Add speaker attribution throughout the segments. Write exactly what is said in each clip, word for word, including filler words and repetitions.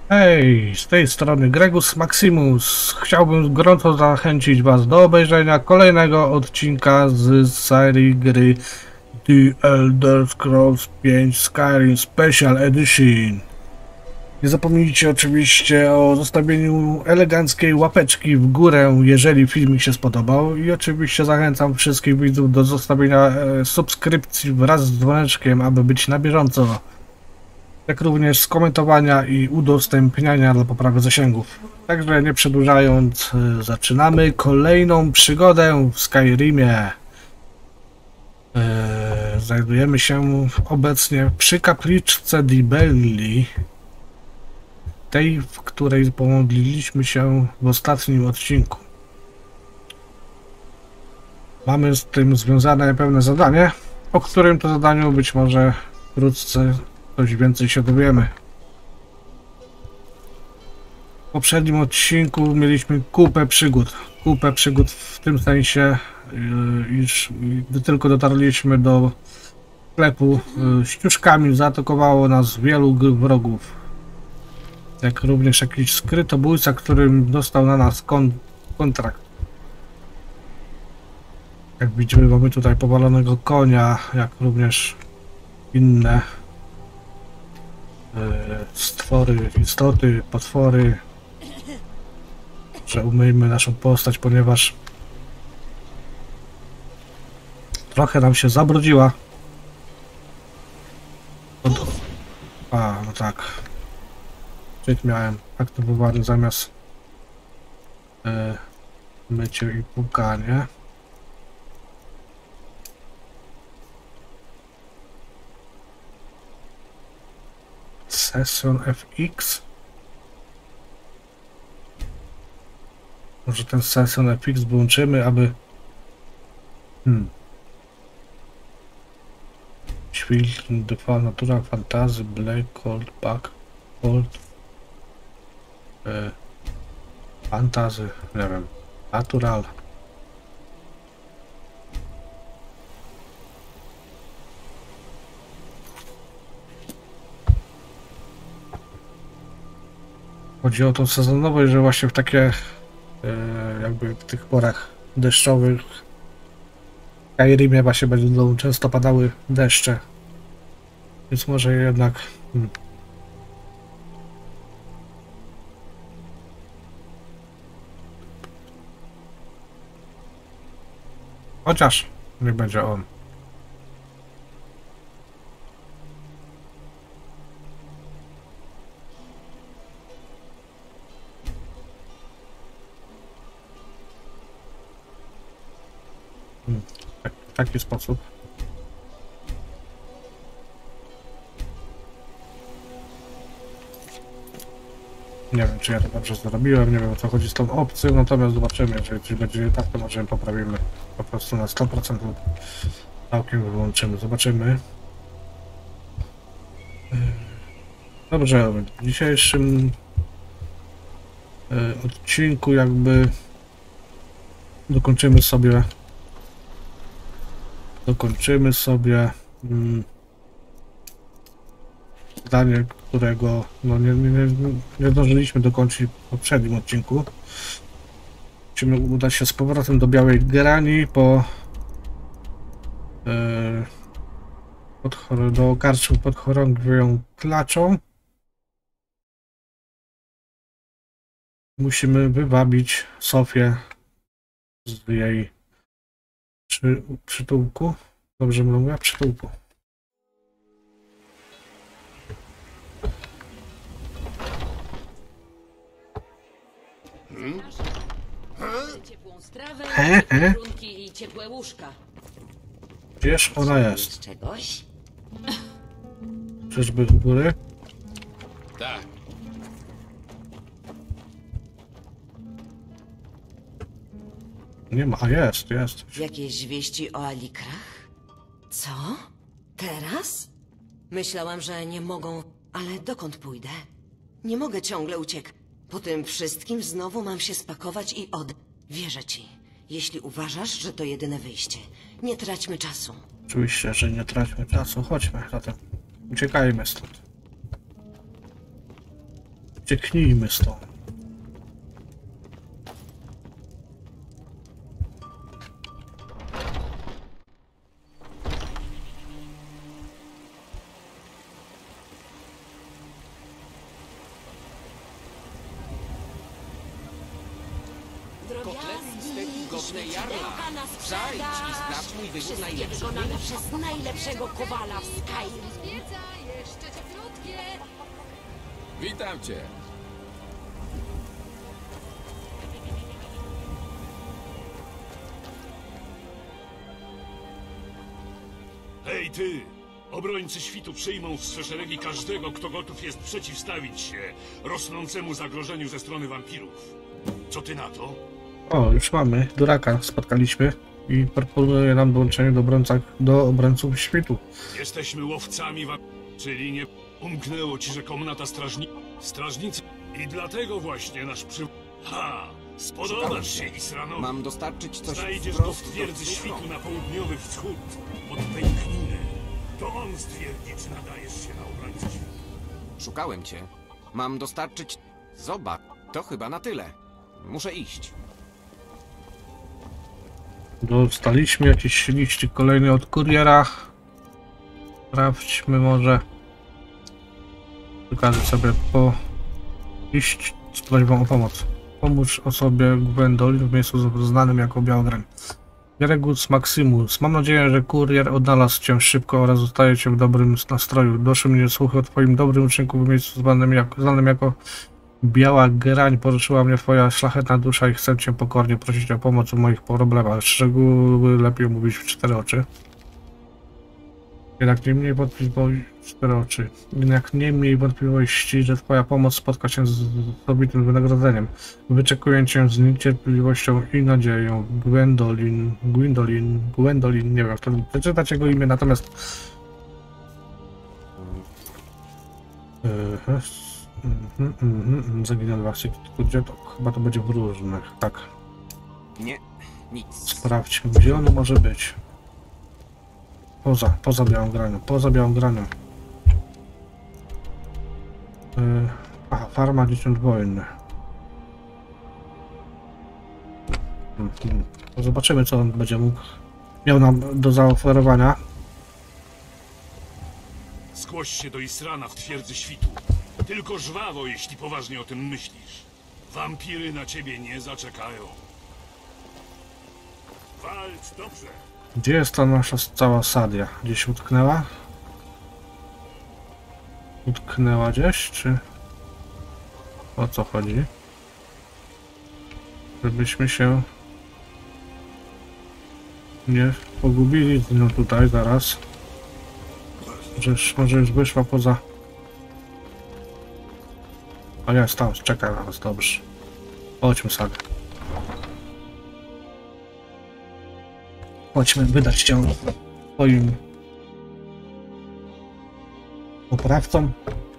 Speaker 1: Hej, z tej strony Gregus Maximus. Chciałbym gorąco zachęcić Was do obejrzenia kolejnego odcinka z serii gry The Elder Scrolls pięć Skyrim Special Edition. Nie zapomnijcie oczywiście o zostawieniu eleganckiej łapeczki w górę, jeżeli filmik się spodobał, i oczywiście zachęcam wszystkich widzów do zostawienia e, subskrypcji wraz z dzwoneczkiem, aby być na bieżąco, jak również skomentowania i udostępniania dla poprawy zasięgów. Także nie przedłużając, e, zaczynamy kolejną przygodę w Skyrimie. E, znajdujemy się obecnie przy kapliczce Dibelli, tej, w której pomodliliśmy się w ostatnim odcinku. Mamy z tym związane pewne zadanie, o którym to zadaniu być może wkrótce coś więcej się dowiemy. W poprzednim odcinku mieliśmy kupę przygód. Kupę przygód w tym sensie, iż gdy tylko dotarliśmy do sklepu, ściużkami zaatakowało nas wielu wrogów. Jak również jakiś skrytobójca, którym dostał na nas kon kontrakt. Jak widzimy, mamy tutaj powalonego konia, jak również inne e, stwory, istoty, potwory. Że umyjmy naszą postać, ponieważ trochę nam się zabrudziła. Od... A, no tak. Czyt miałem aktywowany zamiast e, mycie i płukanie. Session F X. Może ten Session F X włączymy, aby hmm. Świt, Defa, Natura, Fantazy, Black, Cold, Back, Cold, e, Fantazy, nie wiem, Natural. Chodzi o tą sezonowość, że właśnie w takie e, jakby w tych porach deszczowych w Skyrimie właśnie będą często padały deszcze, więc może jednak hmm. Chociaż nie będzie on. Hmm. Tak, w taki sposób. Nie wiem, czy ja to dobrze zrobiłem, nie wiem, o co chodzi z tą opcją, natomiast zobaczymy, jeżeli coś będzie tak, to może poprawimy po prostu na sto procent lub całkiem wyłączymy, zobaczymy. Dobrze, w dzisiejszym odcinku jakby dokończymy sobie dokończymy sobie hmm, zdanie, którego no, nie, nie, nie zdążyliśmy dokończyć w poprzednim odcinku. Musimy udać się z powrotem do Białej Grani po e, pod, do karczmy pod Chorągwią Klaczą. Musimy wywabić Sofię z jej przy, przytułku. Dobrze mówię? Przytułku.
Speaker 2: Hmm? Ciepłą strawę,
Speaker 1: He, he.
Speaker 2: warunki i ciepłe łóżka.
Speaker 1: Gdzież ona jest?
Speaker 2: Czegoś?
Speaker 1: Czyżby u góry?
Speaker 3: Tak.
Speaker 1: Nie ma, a jest, jest.
Speaker 2: Jakieś wieści o Alikrach? Co? Teraz? Myślałam, że nie mogą, ale dokąd pójdę? Nie mogę ciągle uciekać. Po tym wszystkim znowu mam się spakować i od... Wierzę ci, jeśli uważasz, że to jedyne wyjście. Nie traćmy czasu.
Speaker 1: Oczywiście, że nie traćmy czasu. Chodźmy zatem. Uciekajmy stąd. Ucieknijmy stąd.
Speaker 4: Godne jarla. Zajdź i sprawdź mój wybór najlepszy.
Speaker 5: Wykonane przez najlepszego kowala w Skyrim.
Speaker 6: Wiedza jeszcze cieplutkie.
Speaker 3: Witam cię.
Speaker 7: Hej ty! Obrońcy świtu przyjmą w swe szeregi każdego, kto gotów jest przeciwstawić się rosnącemu zagrożeniu ze strony wampirów. Co ty na to?
Speaker 1: O, już mamy. Duraka spotkaliśmy i proponuje nam dołączenie do, obrońcach, do obrońców świtu.
Speaker 7: Jesteśmy łowcami wampirów, czyli nie umknęło ci, że komnata strażni... strażnicy. I dlatego właśnie nasz przy... Ha! Spodobasz się Isranowi.
Speaker 4: Mam dostarczyć coś
Speaker 7: Znajdziesz go w
Speaker 4: wprost do
Speaker 7: twierdzy
Speaker 4: twych
Speaker 7: świtu
Speaker 4: rąk.
Speaker 7: na południowy wschód od pękniny. To on stwierdzi, czy nadajesz się na obrońcę świtu.
Speaker 4: Szukałem cię. Mam dostarczyć... Zobacz, to chyba na tyle. Muszę iść.
Speaker 1: Dostaliśmy jakiś liścik kolejny od kuriera. Sprawdźmy może. Wykażę sobie po iść z prośbą o pomoc. Pomóż osobie Gwendolyn w miejscu znanym jako Białograń. Gregus Maximus. Mam nadzieję, że kurier odnalazł cię szybko oraz zostaje cię w dobrym nastroju. Doszły mnie słuchy o twoim dobrym uczynku w miejscu znanym jako, znanym jako Biała Grań. Poruszyła mnie twoja szlachetna dusza i chcę cię pokornie prosić o pomoc w moich problemach. Szczegóły lepiej mówić w cztery oczy. Jednak nie mniej wątpliwości, cztery oczy. Jednak nie mniej wątpliwości, że twoja pomoc spotka się z dobitym wynagrodzeniem. Wyczekuję cię z niecierpliwością i nadzieją. Gwendolyn, Gwendolyn, Gwendolyn, nie wiem jak to przeczytać jego imię, natomiast... Mhm, mhm, zaginęły akcje, gdzie to? Chyba to będzie w różnych, tak.
Speaker 4: Nie, nic.
Speaker 1: Sprawdźmy, gdzie ono może być. Poza, poza białą granią, poza białą granią. Yy, aha, farma dzieciąt wojny. Mhm. Zobaczymy, co on będzie mógł, miał nam do zaoferowania.
Speaker 7: Zgłoś się do Israna w twierdzy świtu. Tylko żwawo, jeśli poważnie o tym myślisz. Wampiry na ciebie nie zaczekają. Walcz dobrze.
Speaker 1: Gdzie jest ta nasza cała Sadia? Gdzieś utknęła? Utknęła gdzieś, czy... O co chodzi? Żebyśmy się... nie pogubili z nią tutaj zaraz. Że może już wyszła poza... O jest tam, czeka na nas, dobrze. Chodźmy sobie. Chodźmy wydać cię swoim oprawcom.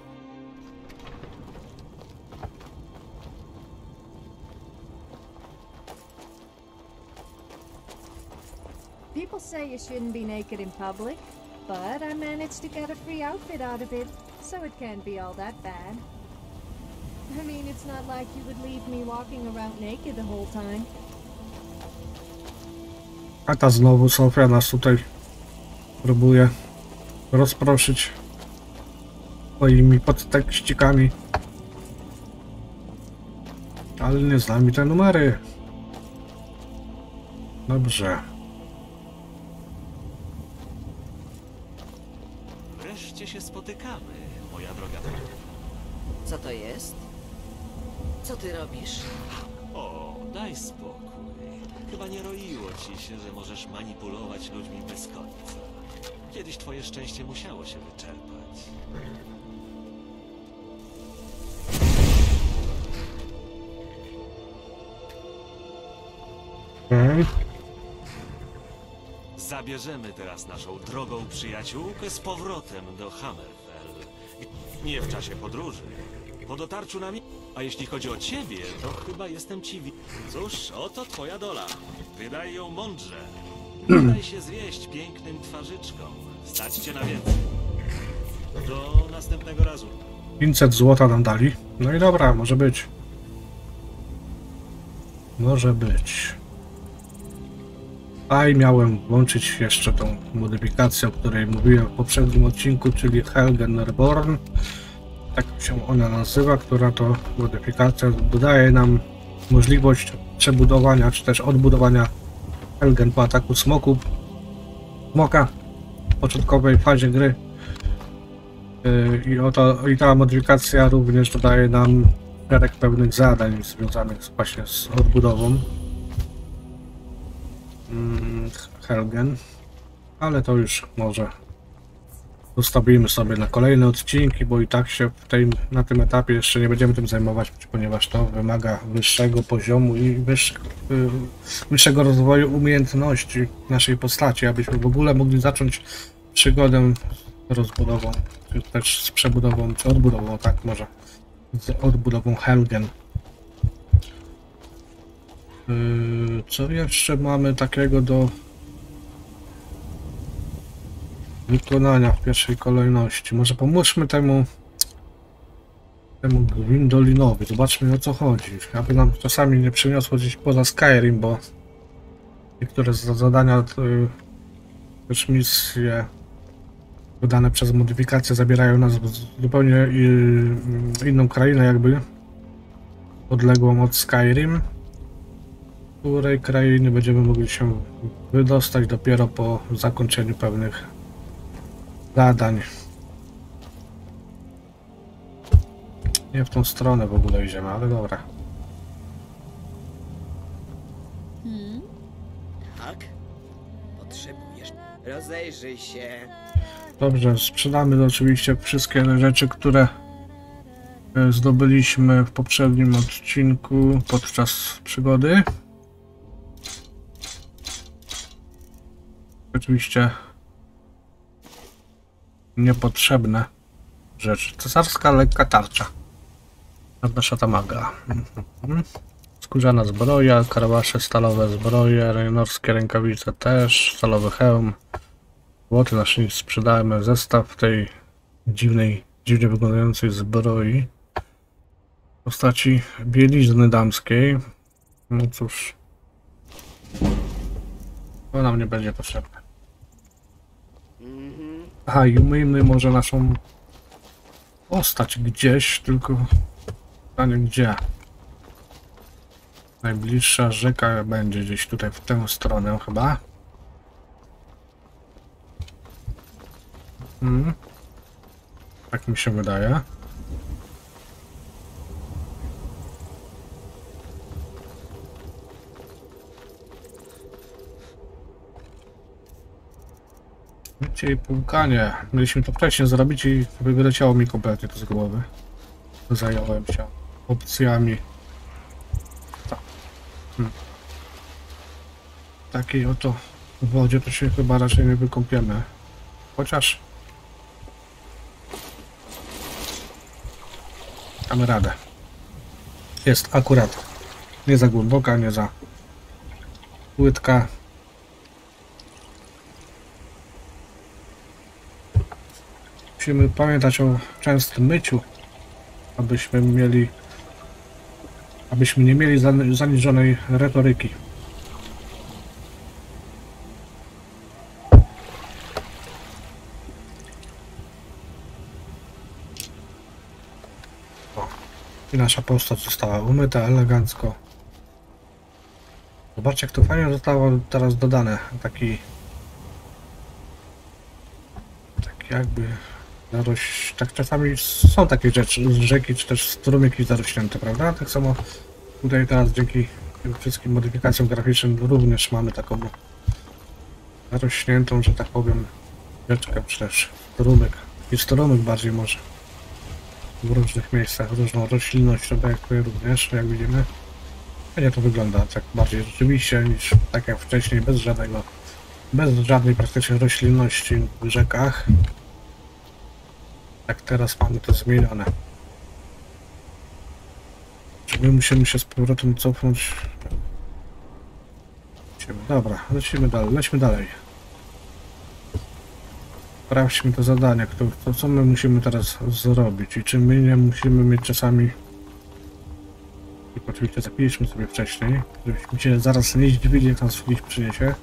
Speaker 6: People say you shouldn't be naked in public, but I managed to get a free outfit out of it, so it can't be all that bad. I mean, it's not like you would leave me walking around naked the whole time.
Speaker 1: A ta znowu Sofia nas tutaj próbuje rozproszyć swoimi podtekścikami. Ale nie zna mi te numery. Dobrze.
Speaker 8: Wreszcie się spotykamy, moja droga.
Speaker 2: Co to jest? Co ty robisz?
Speaker 8: O, daj spokój. Chyba nie roiło ci się, że możesz manipulować ludźmi bez końca. Kiedyś twoje szczęście musiało się wyczerpać.
Speaker 1: Hmm.
Speaker 8: Zabierzemy teraz naszą drogą przyjaciółkę z powrotem do Hammerfell. Nie w czasie podróży. Po dotarciu na mi... A jeśli chodzi o ciebie, to chyba jestem ci wi... Cóż, oto twoja dola. Wydaj ją mądrze. Nie daj się zwieść pięknym twarzyczkom. Stać cię na więcej. Do następnego razu.
Speaker 1: pięćset złota nam dali. No i dobra, może być. Może być. A i miałem włączyć jeszcze tą modyfikację, o której mówiłem w poprzednim odcinku, czyli Helgen Reborn. Tak się ona nazywa, która to modyfikacja dodaje nam możliwość przebudowania, czy też odbudowania Helgen po ataku smoku. Smoka w początkowej fazie gry. I, oto, I ta modyfikacja również dodaje nam szereg pewnych zadań związanych właśnie z odbudową Helgen, ale to już może zostawimy sobie na kolejne odcinki, bo i tak się w tej, na tym etapie jeszcze nie będziemy tym zajmować, ponieważ to wymaga wyższego poziomu i wyższego, wyższego rozwoju umiejętności naszej postaci, abyśmy w ogóle mogli zacząć przygodę z rozbudową, czy też z przebudową, czy odbudową, tak może, z odbudową Helgen. Co jeszcze mamy takiego do wykonania w pierwszej kolejności? Może pomóżmy temu temu Gwindolinowi, zobaczmy o co chodzi. Aby nam czasami nie przyniosło gdzieś poza Skyrim, bo niektóre zadania, też misje wydane przez modyfikację zabierają nas w zupełnie inną krainę, jakby odległą od Skyrim, w której krainy będziemy mogli się wydostać dopiero po zakończeniu pewnych zadań. Nie w tą stronę w ogóle idziemy, ale dobra.
Speaker 5: Hmm? Tak? Potrzebujesz. Rozejrzyj się.
Speaker 1: Dobrze, sprzedamy oczywiście wszystkie rzeczy, które zdobyliśmy w poprzednim odcinku podczas przygody. Oczywiście niepotrzebne rzeczy. Cesarska lekka tarcza. Czarna szata maga. Skórzana zbroja, karawasze, stalowe zbroje, rejnorskie rękawice też, stalowy hełm. Złoty naszyjnik sprzedajemy, zestaw tej dziwnej, dziwnie wyglądającej zbroi w postaci bielizny damskiej. No cóż, to nam nie będzie potrzebne. Aha, i umyjmy może naszą postać gdzieś, tylko pytanie gdzie. Najbliższa rzeka będzie gdzieś tutaj w tę stronę chyba. Hmm. Tak mi się wydaje. Dzisiaj płukanie. Mieliśmy to wcześniej zrobić i wyleciało mi kompletnie to z głowy. Zająłem się opcjami. Tak. Hmm. W takiej oto wodzie to się chyba raczej nie wykąpiemy. Chociaż mamy radę. Jest akurat nie za głęboka, nie za płytka. Musimy pamiętać o częstym myciu, abyśmy mieli, abyśmy nie mieli zaniżonej retoryki. O, i nasza postać została umyta elegancko. Zobaczcie, jak to fajnie zostało teraz dodane. Taki, taki jakby zaroś, tak czasami są takie rzeczy z rzeki, czy też strumyki zarośnięte, prawda? Tak samo tutaj teraz dzięki tym wszystkim modyfikacjom graficznym również mamy taką zarośniętą, że tak powiem, rzeczkę, czy też strumyk. I strumyk bardziej może w różnych miejscach, różną roślinnością, tak jak tutaj również, jak widzimy. Nie to wygląda tak bardziej rzeczywiście niż tak jak wcześniej, bez żadnego, bez żadnej praktycznie roślinności w rzekach. Tak teraz mamy to zmienione. Czy my musimy się z powrotem cofnąć? Lecimy. Dobra, lecimy dalej, lećmy dalej. Sprawdźmy to zadanie, to, to co my musimy teraz zrobić i czy my nie musimy mieć czasami... I oczywiście zapiliśmy sobie wcześniej, żebyśmy się zaraz nie zdziwili, jak nas gdzieś przyniesie.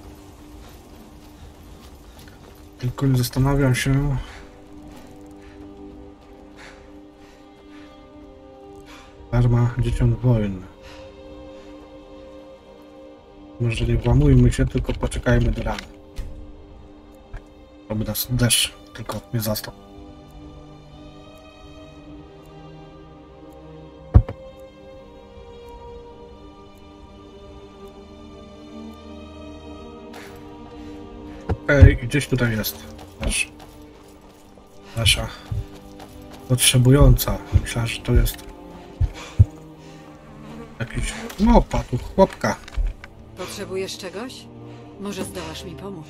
Speaker 1: Tylko nie zastanawiam się... Arma dzieciąt wojny. Może nie włamujmy się, tylko poczekajmy do rana. Oby nas deszcz tylko nie zastał. Okej, okay, gdzieś tutaj jest nasz, nasza potrzebująca. Myślałem, że to jest jakiś mopa, tu chłopka.
Speaker 9: Potrzebujesz czegoś? Może zdołasz mi pomóc?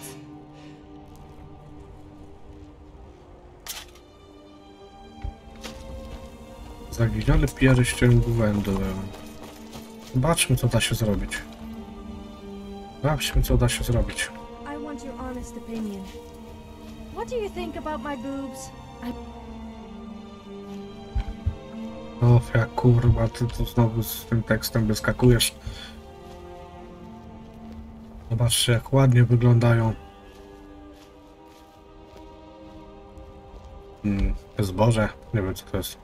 Speaker 1: Zaginiony pierścień Gwendolyn. Zobaczmy, co da się zrobić. Zobaczmy, co da się zrobić.
Speaker 6: I want your honest opinion. What do you think about my boobs? I...
Speaker 1: O, jak kurwa, ty tu znowu z tym tekstem wyskakujesz. Zobaczcie, jak ładnie wyglądają. Hmm, zboże, nie wiem co to jest.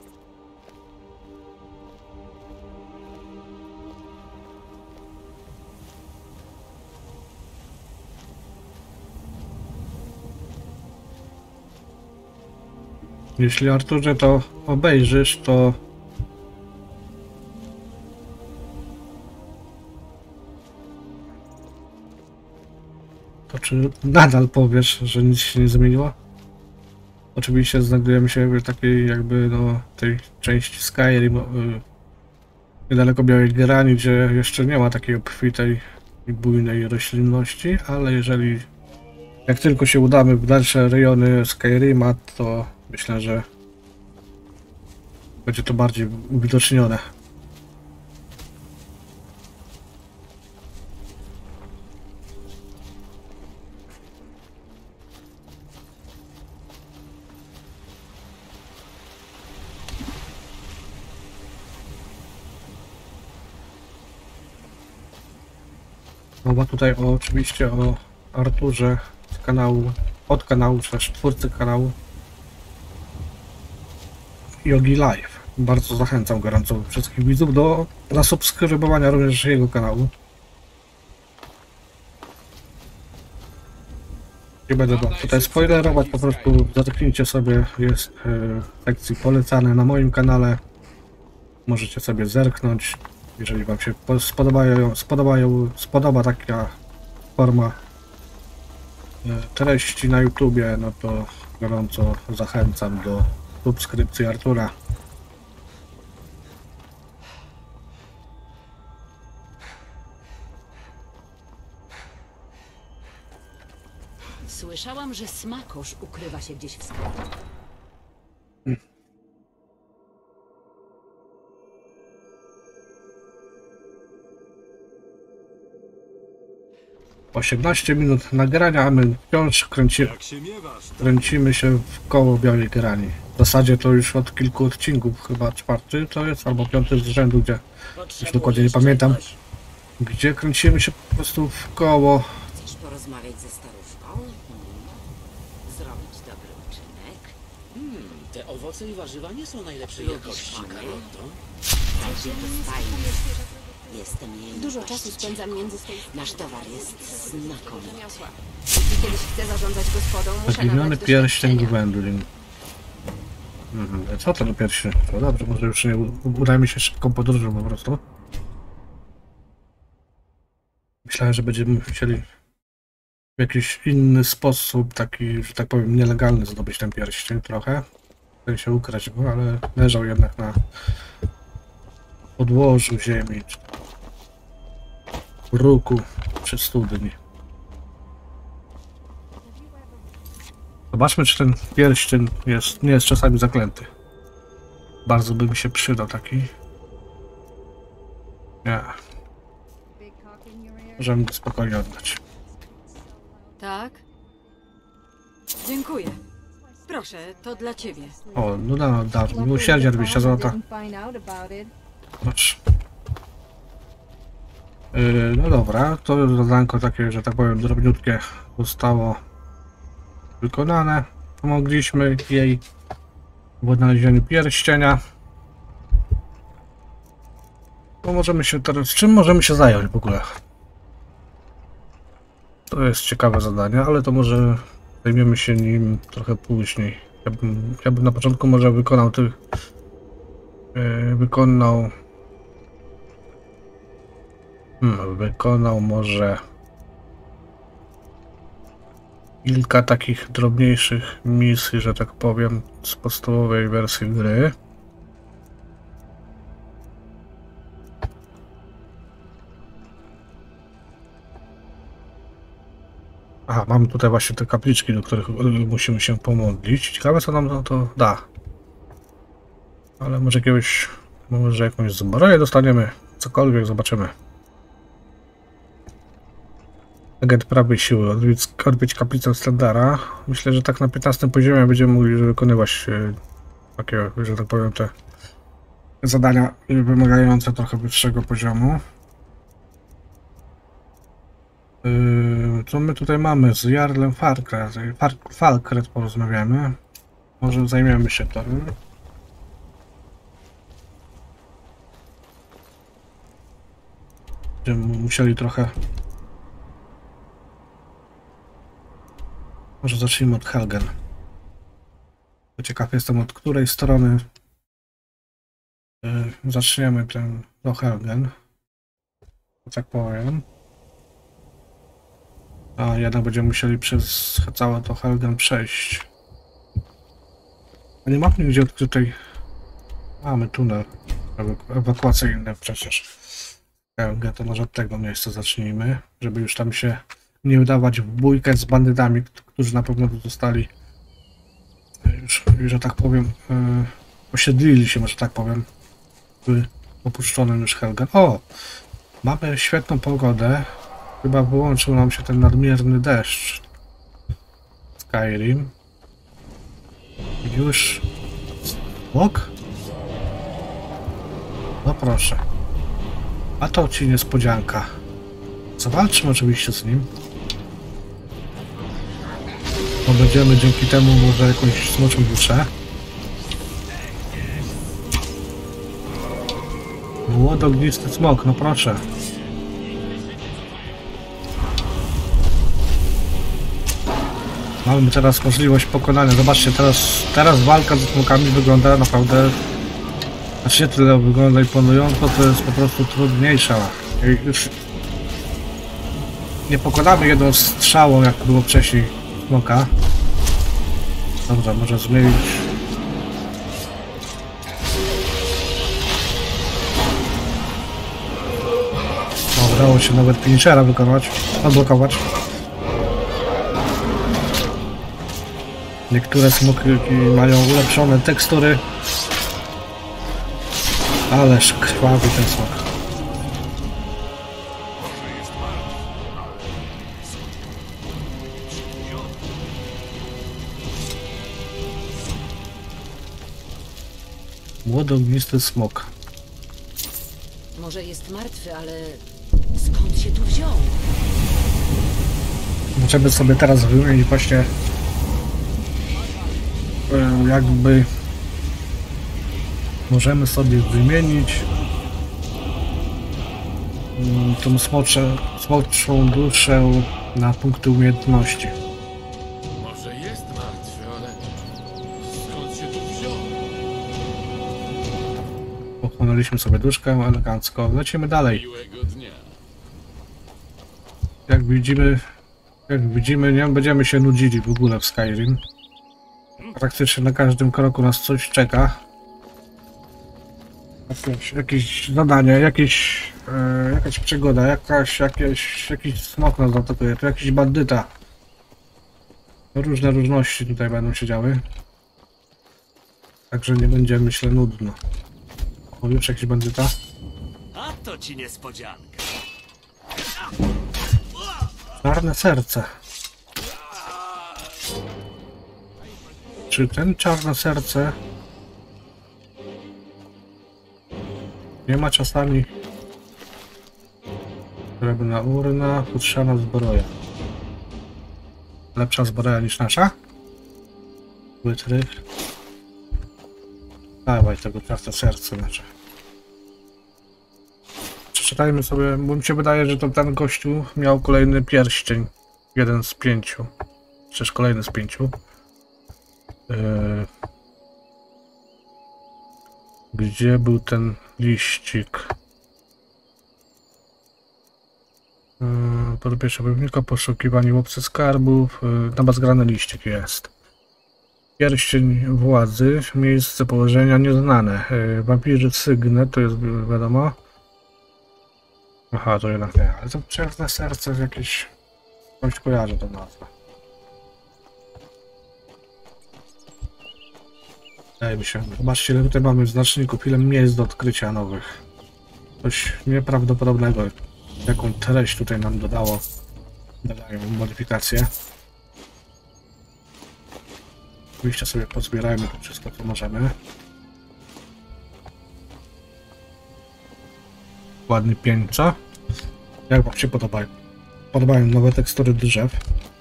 Speaker 1: Jeśli Arturze to obejrzysz, to to czy nadal powiesz, że nic się nie zmieniło? Oczywiście znajdujemy się w takiej jakby no tej części Skyrim, yy, niedaleko Białej Grani, gdzie jeszcze nie ma takiej obfitej i bujnej roślinności, ale jeżeli jak tylko się udamy w dalsze rejony Skyrima, to myślę, że będzie to bardziej uwidocznione. Mowa tutaj o, oczywiście o Arturze z kanału, od kanału, czy też twórcy kanału Yogi Live. Bardzo zachęcam gorąco wszystkich widzów do zasubskrybowania również jego kanału. Nie będę wam tutaj spoilerować, po prostu zatknijcie sobie, jest w sekcji polecane na moim kanale. Możecie sobie zerknąć, jeżeli wam się spodobają, spodobają, spodoba taka forma treści na YouTubie, no to gorąco zachęcam do subskrypcji Artura.
Speaker 9: Słyszałam, że smakosz ukrywa się gdzieś w sklepie.
Speaker 1: osiemnaście minut nagrania, a my wciąż kręci, kręcimy się w koło Białej Grani. W zasadzie to już od kilku odcinków, chyba czwarty to jest, albo piąty z rzędu, gdzie już dokładnie nie pamiętam, gdzie kręcimy się po prostu w koło.
Speaker 2: Chcesz porozmawiać ze staruszką? Hmm. Zrobić dobry uczynek?
Speaker 10: Hmm, te owoce i warzywa nie są najlepszej jakości, Karoto.
Speaker 2: Będzie to fajne. Jestem jej
Speaker 9: Dużo czasu spędzam między stołami.
Speaker 2: Nasz towar jest znakomity.
Speaker 9: Jeśli kiedyś chcę zarządzać gospodą, muszę
Speaker 1: Zaginiony
Speaker 9: nabrać
Speaker 1: pierścień
Speaker 9: doświadczenia.
Speaker 1: Gwendolyn. Mhm. Co to do pierścień? No dobrze, może już nie uda mi się szybką podróżą po prostu. Myślałem, że będziemy chcieli w jakiś inny sposób, taki, że tak powiem, nielegalny zdobyć ten pierścień trochę. Chcę się ukraść go, ale leżał jednak na podłożu ziemi, czy bruku przy studni. Zobaczmy, czy ten pierścień jest, nie jest czasami zaklęty. Bardzo by mi się przydał taki. Nie. Możemy go spokojnie oddać.
Speaker 9: Tak? Dziękuję. Proszę, to dla ciebie.
Speaker 1: O, no da, da, miłosierdzie dwieście złota. Patrz. Yy, no dobra, to zadanko takie, że tak powiem, drobniutkie zostało wykonane. Pomogliśmy jej w odnalezieniu pierścienia. To możemy się teraz... Czym możemy się zająć w ogóle? To jest ciekawe zadanie, ale to może zajmiemy się nim trochę później. Ja bym, ja bym na początku może wykonał tych... Yy, wykonał... Hmm, wykonał może... kilka takich drobniejszych misji, że tak powiem, z podstawowej wersji gry. Aha, mamy tutaj właśnie te kapliczki, do których musimy się pomodlić. Ciekawe, co nam to da. Ale może jakiegoś, może jakąś zbroję dostaniemy, cokolwiek, zobaczymy. Agent prawej siły, odbić, odbić kaplicę Slendara. Myślę, że tak na piętnastym poziomie będziemy mogli wykonywać e, takie, że tak powiem, te zadania wymagające trochę wyższego poziomu. Yy, co my tutaj mamy? Z Jarlem Falkret, Falkret porozmawiamy. Może zajmiemy się tym. Będziemy musieli trochę... Może zacznijmy od Helgen. Ciekaw jestem, od której strony yy, zaczniemy ten do Helgen. Tak powiem. A jednak będziemy musieli przez całe to Helgen przejść. A nie mamy nigdzie odkrytej... Mamy tunel ewakuacyjny przecież. Helgen, to może od tego miejsca zacznijmy, żeby już tam się nie udawać w bójkę z bandytami, którzy na pewno zostali już, że tak powiem, yy, osiedlili się, może tak powiem, w opuszczonym już Helgen. O! Mamy świetną pogodę. Chyba wyłączył nam się ten nadmierny deszcz. Skyrim. Już... Smok? No proszę. A to ci niespodzianka. Zawalczymy oczywiście z nim. Bo będziemy dzięki temu może jakąś smoczą duszę. Młodognisty smok, no proszę. Mamy teraz możliwość pokonania. Zobaczcie, teraz, teraz walka ze smokami wygląda naprawdę... Znaczy nie tyle wygląda imponująco, to jest po prostu trudniejsza. Już nie pokonamy jedną strzałą, jak było wcześniej smoka. Dobrze, może zmienić. O, udało się nawet finishera wykonać, odblokować. Niektóre smoki mają ulepszone tekstury. Ależ krwawi ten smok. Młodognisty smok.
Speaker 2: Może jest martwy, ale skąd się tu wziął?
Speaker 1: Możemy sobie teraz wymienić właśnie jakby możemy sobie wymienić tą smoczę, smoczą duszę na punkty umiejętności.
Speaker 3: Może jest martwy, ale skąd się tu wziął?
Speaker 1: Pochłonęliśmy sobie duszkę elegancko. Lecimy dalej.
Speaker 3: Miłego dnia.
Speaker 1: Jak widzimy, jak widzimy, nie będziemy się nudzili w ogóle w Skyrim. Praktycznie na każdym kroku nas coś czeka. Jakieś, jakieś zadanie, jakieś, e, jakaś przygoda, jakaś, jakieś, jakiś smok nas atakuje, to jakiś bandyta. Różne różności tutaj będą się działy. Także nie będzie, myślę, nudno. O, już jakiś bandyta.
Speaker 8: A to ci niespodzianka.
Speaker 1: Czarne serce. czy ten czarne serce nie ma czasami srebrna urna, futrzana zbroja. Lepsza zbroja niż nasza? Wytrych. Dawaj tego czarne serce nasze. Przeczytajmy sobie, bo mi się wydaje, że to ten gościu miał kolejny pierścień. Jeden z pięciu. Przecież kolejny z pięciu. Yy... Gdzie był ten liścik? Yy, po pierwsze wojownika, poszukiwanie łowcy skarbów. Yy, na bazgrany liścik jest. Pierścień władzy, miejsce położenia nieznane. Yy, wampirzy sygnet, to jest wiadomo. Aha, to jednak nie, ale to czarne serce jest jakieś... Coś kojarzę tą nazwę. Wydaje mi się. Zobaczcie, ile tutaj mamy znaczników, ile miejsc do odkrycia nowych. Coś nieprawdopodobnego. Jaką treść tutaj nam dodało. Dodają modyfikacje. Oczywiście sobie pozbierajmy to wszystko, co możemy. Ładny pień, co? Jak wam się podobają? Podobają nowe tekstury drzew.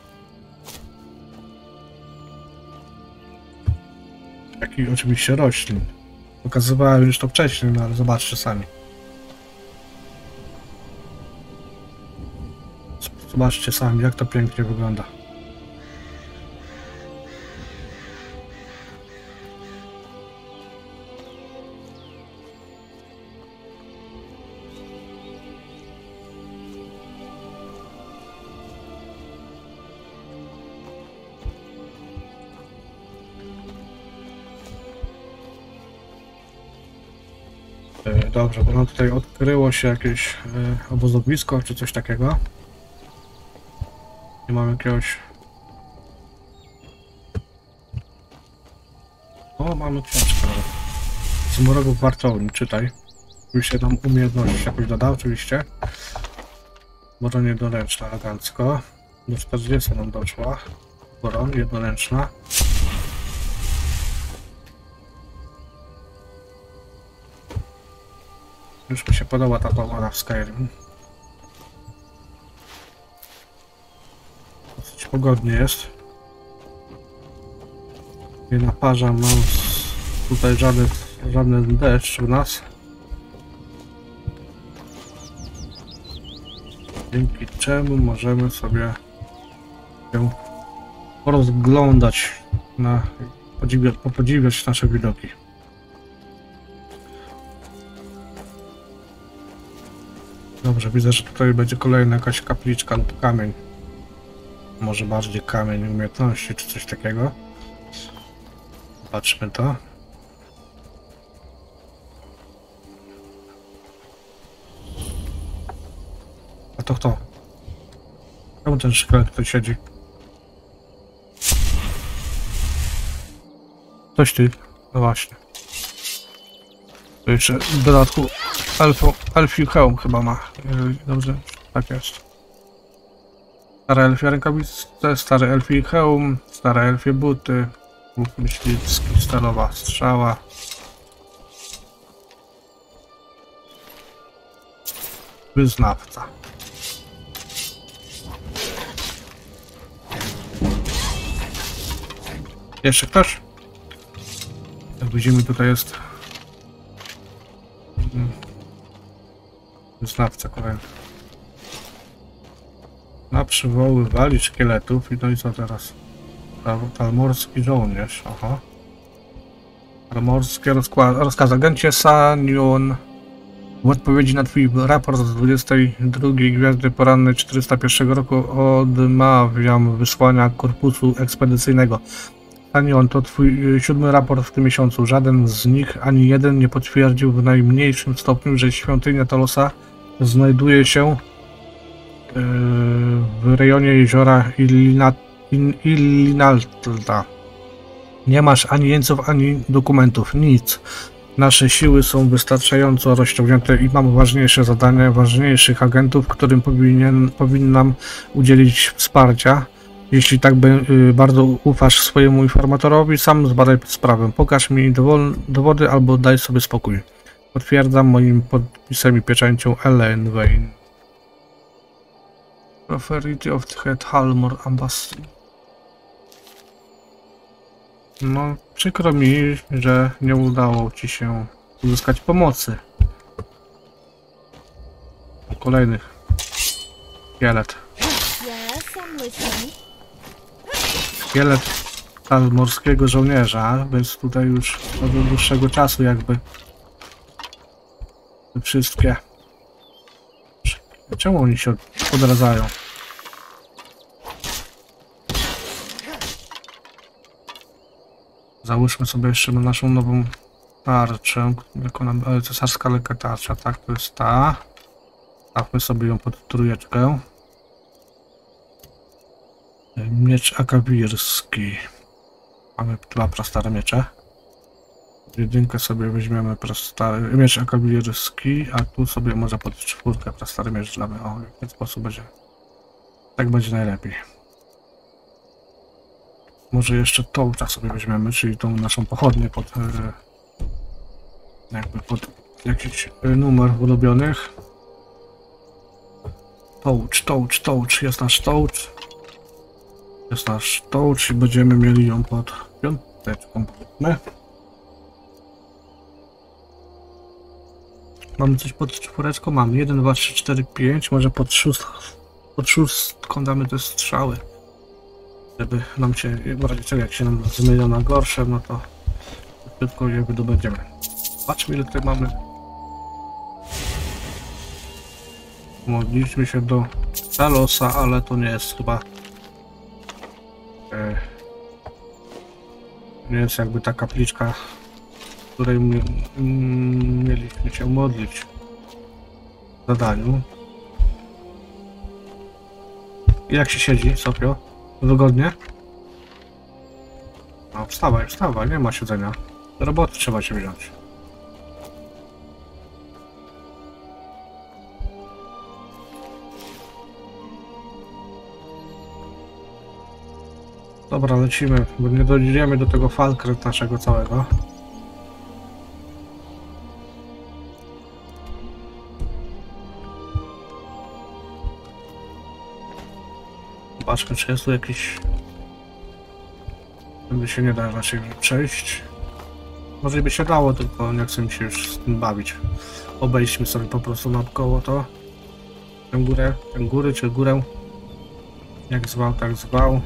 Speaker 1: Jak i oczywiście roślin. Pokazywałem już to wcześniej, no ale zobaczcie sami. Zobaczcie sami, jak to pięknie wygląda. Dobrze, bo no tutaj odkryło się jakieś y, obozowisko czy coś takiego. Nie mam jakiegoś... O, mamy książkę. Zmrogów wartowni, czytaj. Oczywiście tam umiejętność jakoś dodał, oczywiście. Broń jednoręczna, elegancko. Do czterdziestu nam doszła. Broń jednoręczna. Już mi się podoba ta pogoda w Skyrim. Dosyć pogodnie jest. Nie naparza nam tutaj żaden, żaden deszcz u nas. Dzięki czemu możemy sobie się porozglądać na podziwiać, podziwiać nasze widoki. Dobrze, widzę, że tutaj będzie kolejna jakaś kapliczka lub kamień. Może bardziej kamień umiejętności czy coś takiego. Zobaczmy to. A to kto? Czemu ten szkielet tutaj siedzi? Coś ty. No właśnie. To jeszcze w dodatku elfu, elfi hełm chyba ma, jeżeli dobrze, tak jest. Stare elfie rękawice, stary elfi hełm, stare elfie buty, łuk myśliwski, stalowa strzała. Wyznawca. Jeszcze ktoś? Jak widzimy, tutaj jest wyznawca kolejny. Na przywoływali szkieletów i no i co teraz? Talmorski żołnierz, aha. Talmorskie rozkaz. Agencie Sanion. W odpowiedzi na twój raport z dwudziestej drugiej Gwiazdy Porannej czterysta pierwszego roku odmawiam wysłania korpusu ekspedycyjnego. Sanion, to twój siódmy raport w tym miesiącu. Żaden z nich, ani jeden, nie potwierdził w najmniejszym stopniu, że świątynia Talosa znajduje się w rejonie jeziora Illinalta. Nie masz ani jeńców, ani dokumentów, nic. Nasze siły są wystarczająco rozciągnięte i mamy ważniejsze zadania, ważniejszych agentów, którym powinien, powinnam udzielić wsparcia. Jeśli tak by, y, bardzo ufasz swojemu informatorowi, sam zbadaj sprawę. Pokaż mi dowol, dowody albo daj sobie spokój. Potwierdzam moim podpisem i pieczęcią Ellen Wayne. Prosperity of the Head Halmore Embassy. No, przykro mi, że nie udało ci się uzyskać pomocy. Kolejny szkielet.
Speaker 6: Yes, I'm listening.
Speaker 1: Szkielet morskiego żołnierza, więc tutaj już od dłuższego czasu jakby te wszystkie. Czemu oni się odradzają? Załóżmy sobie jeszcze naszą nową tarczę, jako nam, ale cesarska lekka tarcza, tak, to jest ta. Stawmy sobie ją pod trójeczkę. Miecz akawirski. Mamy dwa prastare miecze. Jedynkę sobie weźmiemy prastary miecz akawirski, a tu sobie może pod czwórkę prastary miecz damy. O, w ten sposób będzie. Tak będzie najlepiej. Może jeszcze tołcza sobie weźmiemy, czyli tą naszą pochodnię pod jakby pod jakiś numer ulubionych. Tołcz, tołcz, tołcz, jest nasz tołcz. Jest nasz tołcz i będziemy mieli ją pod piąteczką. powiedzmy. Mamy coś pod czwóreczką? Mamy jeden, dwa, trzy, cztery, pięć. Może pod szóstką, pod szóstką damy te strzały. Żeby nam się, w razie czego jak się nam zmienią na gorsze, no to szybko je wydobędziemy. Patrzmy ile tutaj mamy. Modliliśmy się do Talosa, ale to nie jest chyba e, nie jest jakby ta kapliczka, w której my, mm, mieliśmy się modlić w zadaniu. Jak się siedzi, Sofio? Wygodnie? No wstawaj, wstawaj, nie ma siedzenia. Do roboty trzeba się wziąć. Dobra, lecimy, bo nie dojdziemy do tego falkret naszego całego. Zobaczmy, czy jest tu jakiś... Tędy się nie da raczej przejść. Może by się dało, tylko nie chcę mi się już z tym bawić. Obejdźmy sobie po prostu naokoło to. Tę górę, tę góry czy górę. Jak zwał, tak zwał.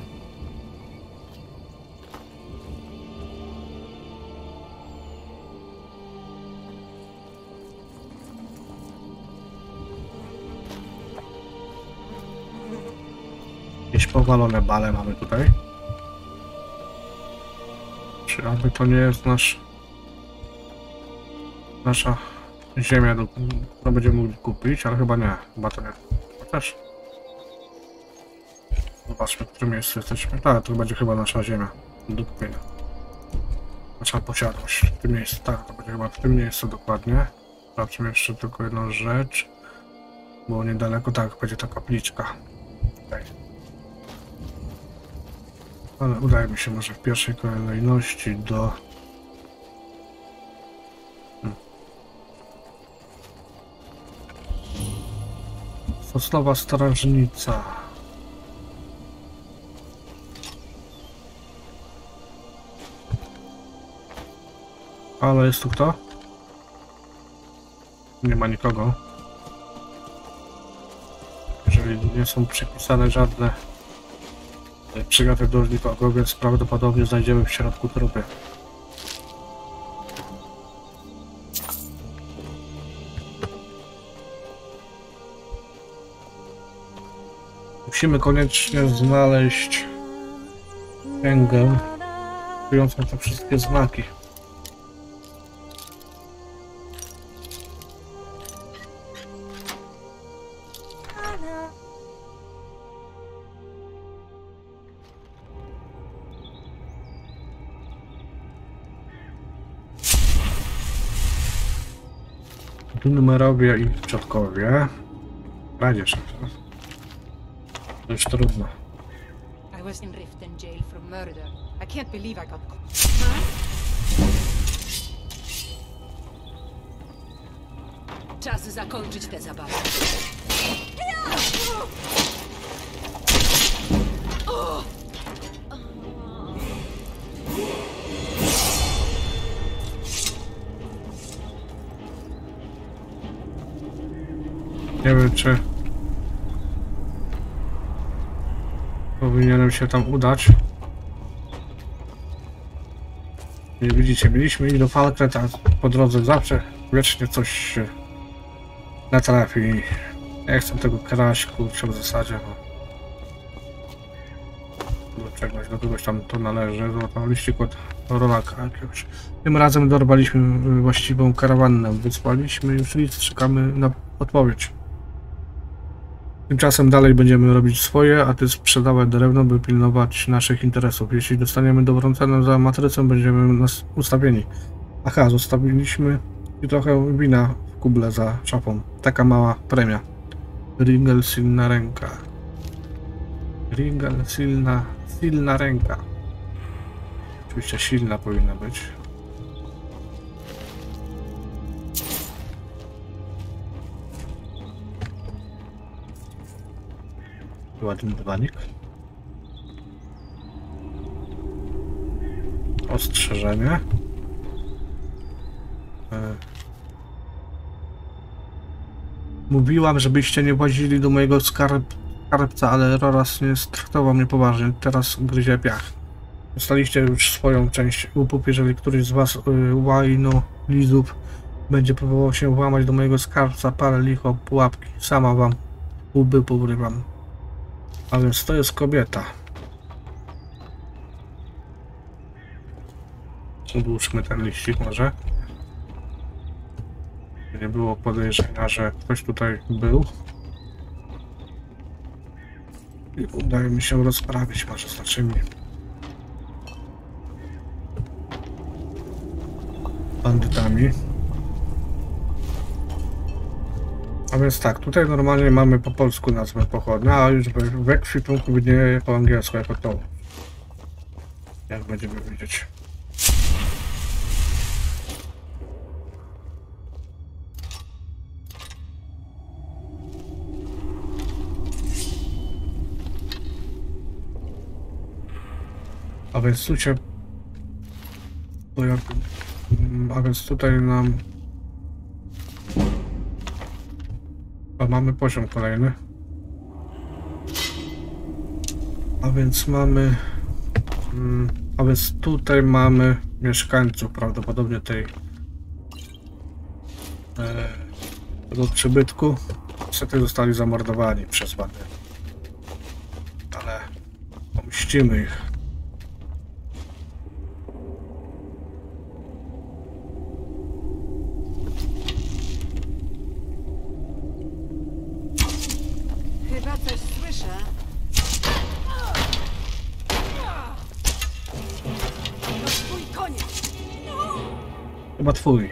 Speaker 1: Jakieś powalone bale mamy tutaj. Czy aby to nie jest nasz... Nasza ziemia, którą będziemy mogli kupić, ale chyba nie. Chyba to nie. Chociaż... Zobaczmy, w którym miejscu jesteśmy. Tak, to będzie chyba nasza ziemia do kupienia. Nasza posiadłość w tym miejscu. Tak, to będzie chyba w tym miejscu dokładnie. Sprawdźmy jeszcze tylko jedną rzecz. Bo niedaleko, tak, będzie ta kapliczka. Tutaj. Ale udaje mi się może w pierwszej kolejności do... Hmm. Sosnowa Strażnica. Ale jest tu kto? Nie ma nikogo. Jeżeli nie są przypisane żadne przygoty do nikogo, więc prawdopodobnie znajdziemy w środku trupy. Musimy koniecznie znaleźć księgę kryjącą te wszystkie znaki. Numerowie i przodkowie. Kradzież. To już trudno.
Speaker 9: I was in Riften jail for murder. I can't believe I got caught.
Speaker 2: Czas zakończyć tę zabawę.
Speaker 1: Nie wiem, czy powinienem się tam udać. Nie widzicie, mieliśmy iść do Falkret, a po drodze zawsze wiecznie coś się natrafi. Nie chcę tego kraść, kurczę, w zasadzie, bo do czegoś, do kogoś tam to należy, do tam liścik od rolaka jakiegoś. Tym razem dorwaliśmy właściwą karawannę, wyspaliśmy i już czekamy na odpowiedź. Tymczasem dalej będziemy robić swoje, a ty sprzedawać drewno, by pilnować naszych interesów. Jeśli dostaniemy dobrą cenę za matrycę, będziemy nas ustawieni. Aha, zostawiliśmy i trochę wina w kuble za szafą. Taka mała premia. Ringel silna ręka. Ringel silna, silna ręka. Oczywiście silna powinna być. Ładny dywanik. Ostrzeżenie. E... Mówiłam, żebyście nie włazili do mojego skarb... skarbca, ale Roras nie straktował mnie poważnie. Teraz gryzie piach. Dostaliście już swoją część łupów. Jeżeli któryś z was, y, łajno, lizów, będzie próbował się włamać do mojego skarbca, parę licho, pułapki. Sama wam łby powrywam. A więc to jest kobieta. Odłóżmy ten liścik może. Nie było podejrzenia, że ktoś tutaj był. I udaje mi się rozprawić może z naszymi bandytami. A więc tak, tutaj normalnie mamy po polsku nazwę pochodna, a już we, w ekwipunku widnieje po angielsku jako to. Jak będziemy widzieć. A więc tu się... A więc tutaj nam... A mamy poziom kolejny. A więc mamy... Mm, a więc tutaj mamy mieszkańców prawdopodobnie tej... E, tego przybytku. Niestety zostali zamordowani przez bandy. Ale pomścimy ich.
Speaker 9: Chyba coś słyszę. To twój koniec.
Speaker 1: Chyba twój.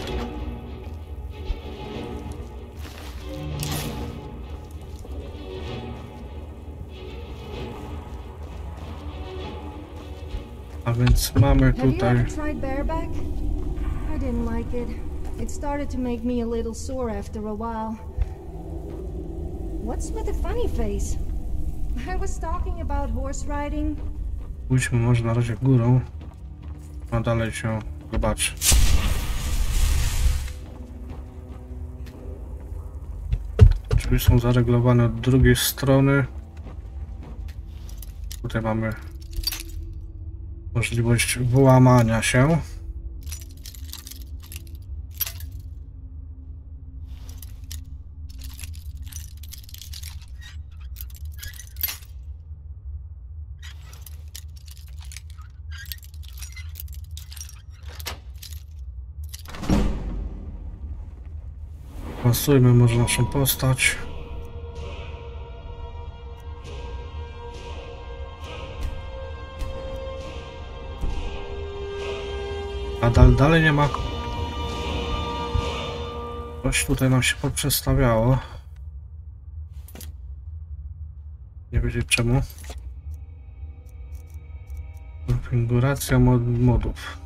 Speaker 1: A więc mamy tutaj...
Speaker 6: Have you ever tried bareback? I didn't like it. It started to make me a little sore after a while. What's with the funny face? I was talking about horse riding.
Speaker 1: Pójdźmy może na razie górą, a dalej się zobaczy. Drzwi są zareglowane od drugiej strony. Tutaj mamy możliwość wyłamania się. Pasujmy może naszą postać. A dal, dalej nie ma. Coś tutaj nam się poprzestawiało. Nie wiedzieć czemu. Konfiguracja mod modów.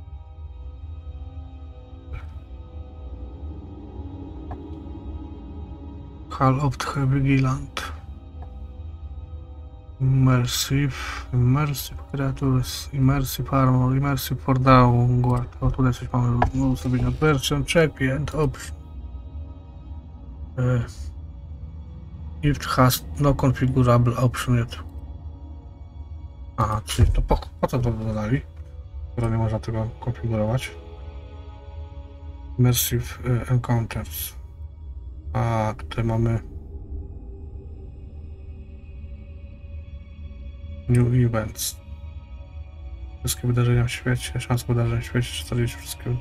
Speaker 1: Hall of the Vigilant. Immersive, Immersive Creatures, Immersive Armor, Immersive for Downward. O, tutaj coś mamy do ustawienia. Version check and option. Uh, It has no configurable option yet. Aha, czyli to po, po co to dodali? Skoro nie można tego konfigurować. Immersive uh, Encounters. A tutaj mamy New Events. Wszystkie wydarzenia w świecie, szans wydarzeń w świecie, czterdzieści wszystkie.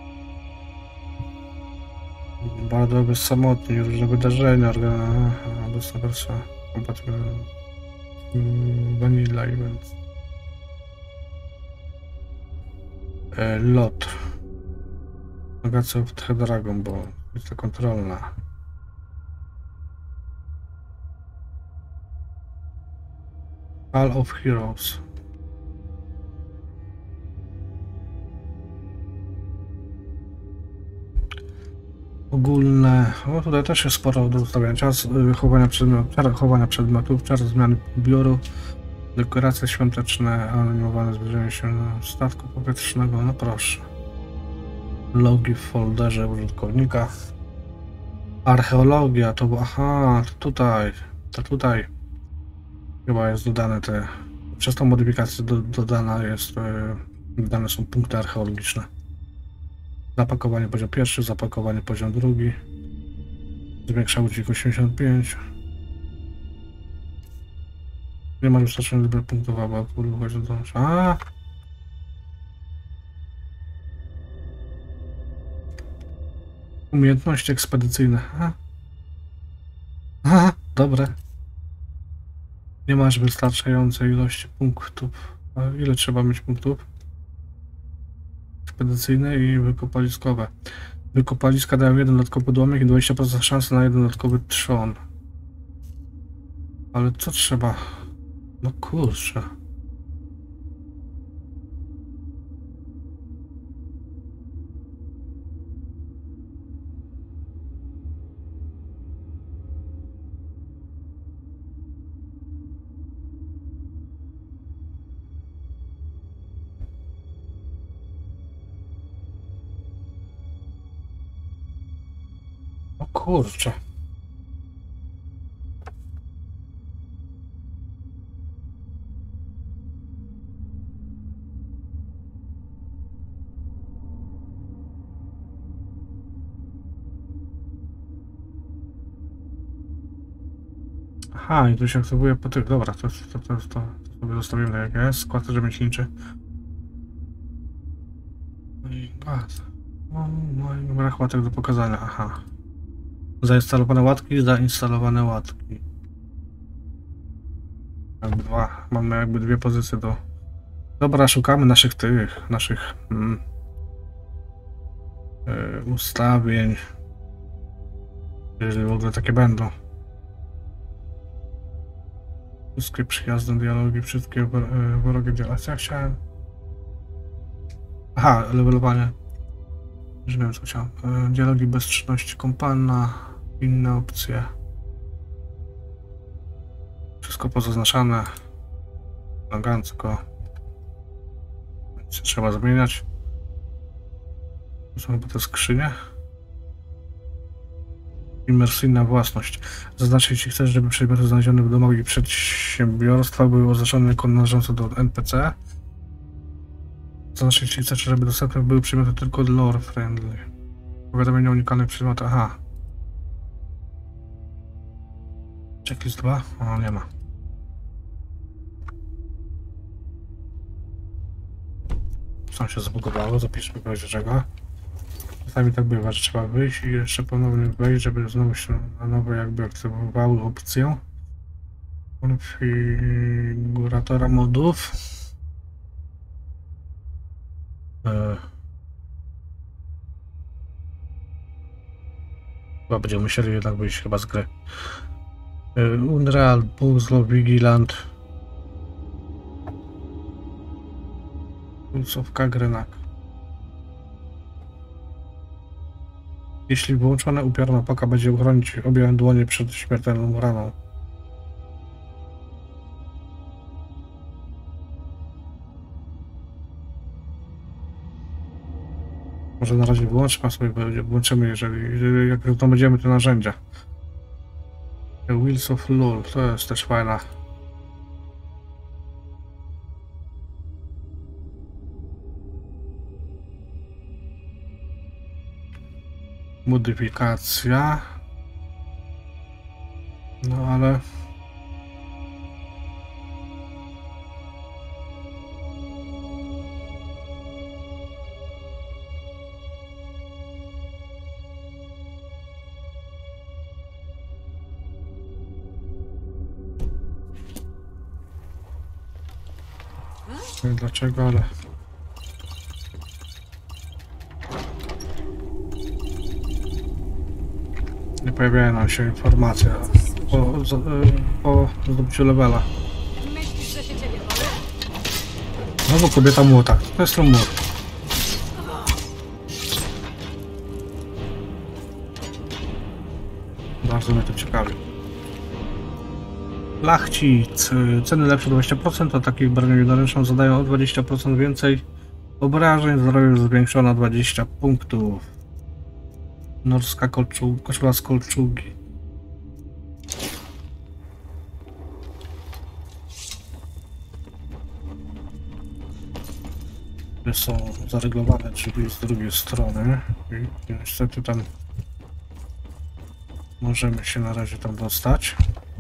Speaker 1: Bardzo bezsamotni, różne wydarzenia, obecna wersja kompatybilna. Vanilla Events. E, lot. Negacja w The Dragon Ball. Lista kontrolna. Hall of Heroes. Ogólne. O, tutaj też jest sporo do ustawienia. Czas chowania przedmiotów, czas chowania przedmiotów, czas zmiany pobioru, dekoracje świąteczne, animowane zbliżenie się statku powietrznego. No proszę. Logi w folderze użytkownika. Archeologia to. Aha, to tutaj. To tutaj. Chyba jest dodane te. Przez tą modyfikację do, dodana jest. Yy, dodane są punkty archeologiczne. Zapakowanie poziom pierwszy, zapakowanie poziom drugi. Zwiększa udźwig osiemdziesiąt pięć. Nie ma wystarczająco liczby punktów, aby kurwa do. A! Umiejętności ekspedycyjne. Aha. Aha, dobre. Nie masz wystarczającej ilości punktów. A ile trzeba mieć punktów? Ekspedycyjne i wykopaliskowe. Wykopaliska dają jeden dodatkowy podłomek i dwadzieścia procent szansy na jeden dodatkowy trzon. Ale co trzeba? No kurczę. O kurczę. Aha, i tu się aktywuje po tych. Dobra, to, to, to, to, to sobie zostawimy jak jest. Skład rzemieślniczy. No i gaz. No, no i brak łatek do pokazania. Aha. Zainstalowane łatki, zainstalowane łatki. Jakby dwa. Mamy jakby dwie pozycje do. Dobra, szukamy naszych tych, naszych mm, yy, ustawień. Jeżeli w ogóle takie będą. Wszystkie przyjazne dialogi, wszystkie wrogie dialogi. Ja chciałem. Aha, levelowanie. Już wiem co chciałem. Dialogi bez czynności kompana. Inne opcje. Wszystko pozaznaczane. Elegancko. Nic trzeba zmieniać. To są chyba te skrzynie. Imersyjna własność. Zaznaczyć, jeśli chcesz, żeby przedmioty znalezione w domach i przedsiębiorstwach były oznaczone jako należące do N P C. Zaznaczyć, jeśli chcesz, żeby dostępne były przedmioty tylko lore friendly. Powiadomienie o unikalnych przedmiotach. Aha. Checklist dwa? O, nie ma. Sam się zbugowało, zapiszmy kogoś czego. Czasami tak bywa, że trzeba wyjść i jeszcze ponownie wejść, żeby znowu się na nowo jakby aktywowały opcję konfiguratora modów. E... Chyba będziemy musieli jednak wyjść chyba z gry. E... Unreal, Puzzle, Vigilant. Pulsówka Grenak. Jeśli wyłączone, upiorna paka będzie uchronić obie dłonie przed śmiertelną raną. Może na razie wyłączmy, a sobie włączymy, jeżeli, jeżeli jak to będziemy te narzędzia. The Wheels of Lul, to jest też fajna. Modyfikacja. No ale... Nie wiem dlaczego, ale... Nie pojawiają nam się informacje o, o, o zdobyciu levela. Znowu kobieta młota. To jest ten młot. Bardzo mnie to ciekawi. Lachcic. Ceny lepsze dwadzieścia procent, a takich bronią jednoręczną zadają o dwadzieścia procent więcej obrażeń. Zdrowie zwiększone o dwadzieścia punktów. Norska kolczuga, koszula z kolczugi. Są zareglowane drzwi z drugiej strony i niestety tam możemy się na razie tam dostać.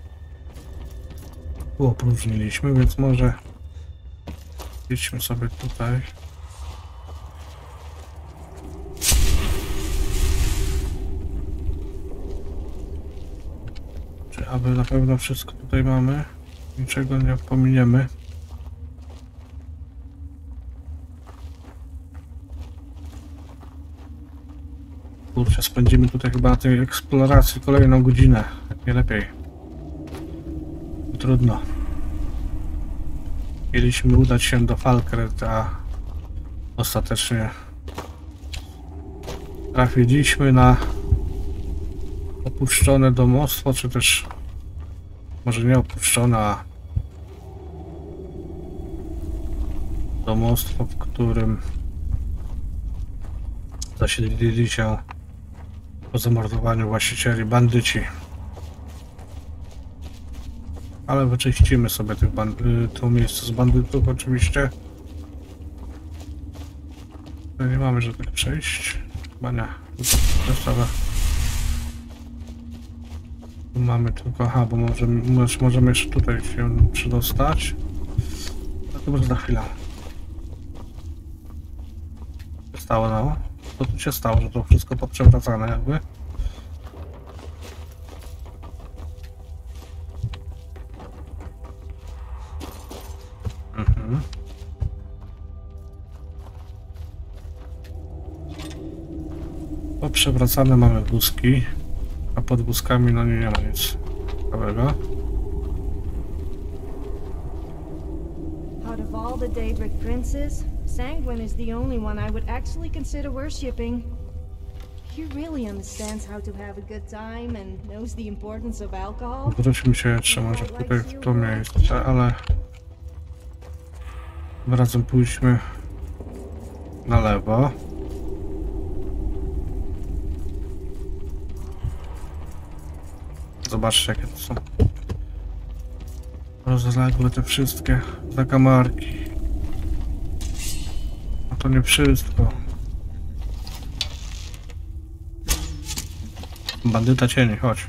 Speaker 1: Uopróżniliśmy, więc może idźmy sobie tutaj. Czy aby na pewno wszystko tutaj mamy? Niczego nie pominiemy. Kurczę, spędzimy tutaj chyba na tej eksploracji kolejną godzinę, jak nie lepiej. Trudno. Mieliśmy udać się do Falkret, a ostatecznie trafiliśmy na opuszczone domostwo, czy też może nie opuszczone, a domostwo, w którym zasiedlili się po zamordowaniu właścicieli bandyci. Ale wyczyścimy sobie tych bandy, to miejsce z bandytów oczywiście. No nie mamy żadnych przejść. Chyba nie. Zostawę. Tu mamy tylko... Aha, bo możemy, możemy jeszcze tutaj się przydostać. No to może za chwilę. Co się stało, no? Co tu się stało, że to wszystko poprzewracane jakby? Mhm. Poprzewracane mamy wózki, a pod wózkami no nie, nie ma nic ciekawego.
Speaker 6: Out of all the Daedric princes, Sanguine is the only one I would actually consider worshipping. He really understands how to have a good time and knows the importance of alcohol.
Speaker 1: Wróćmy się jeszcze może tutaj w to miejsce, ale razem pójdźmy na lewo. Zobaczcie, jakie to są rozległe te wszystkie zakamarki. A to nie wszystko. Bandyta cieni, chodź.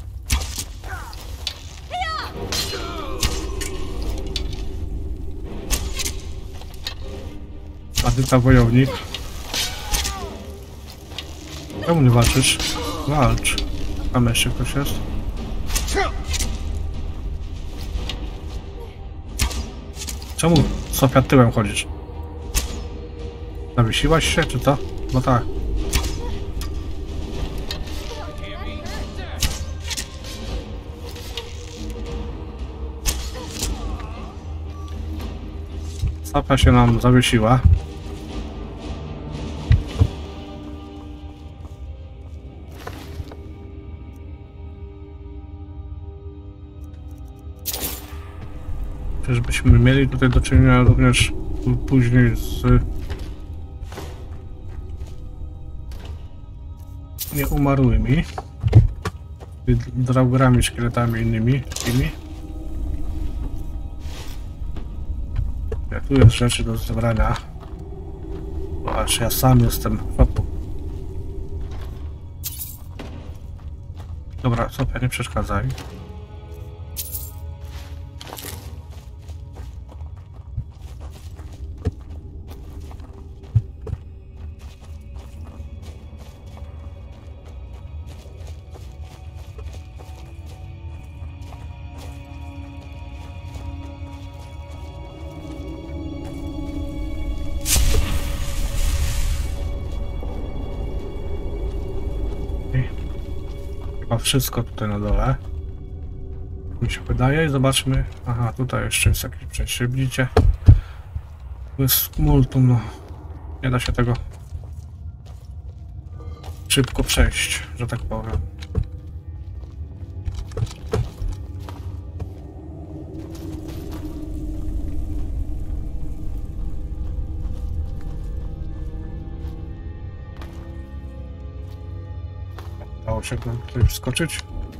Speaker 1: Bandyta wojownik. Czemu nie walczysz? Walcz. Tam jeszcze ktoś jest. Czemu Sofia tyłem chodzisz? Zawiesiłaś się, czy co? No tak. Sofia się nam zawiesiła. Czyżbyśmy mieli tutaj do czynienia również później z nieumarłymi, draugrami, szkieletami innymi takimi. Ja, tu jest rzeczy do zebrania. Aż ja sam jestem w szoku. Dobra, Sofia, nie przeszkadzaj. Wszystko tutaj na dole, mi się wydaje, i zobaczmy. Aha, tutaj jeszcze jest jakieś przejście, widzicie? To jest multum, no nie da się tego szybko przejść, że tak powiem. Dało się tutaj wskoczyć.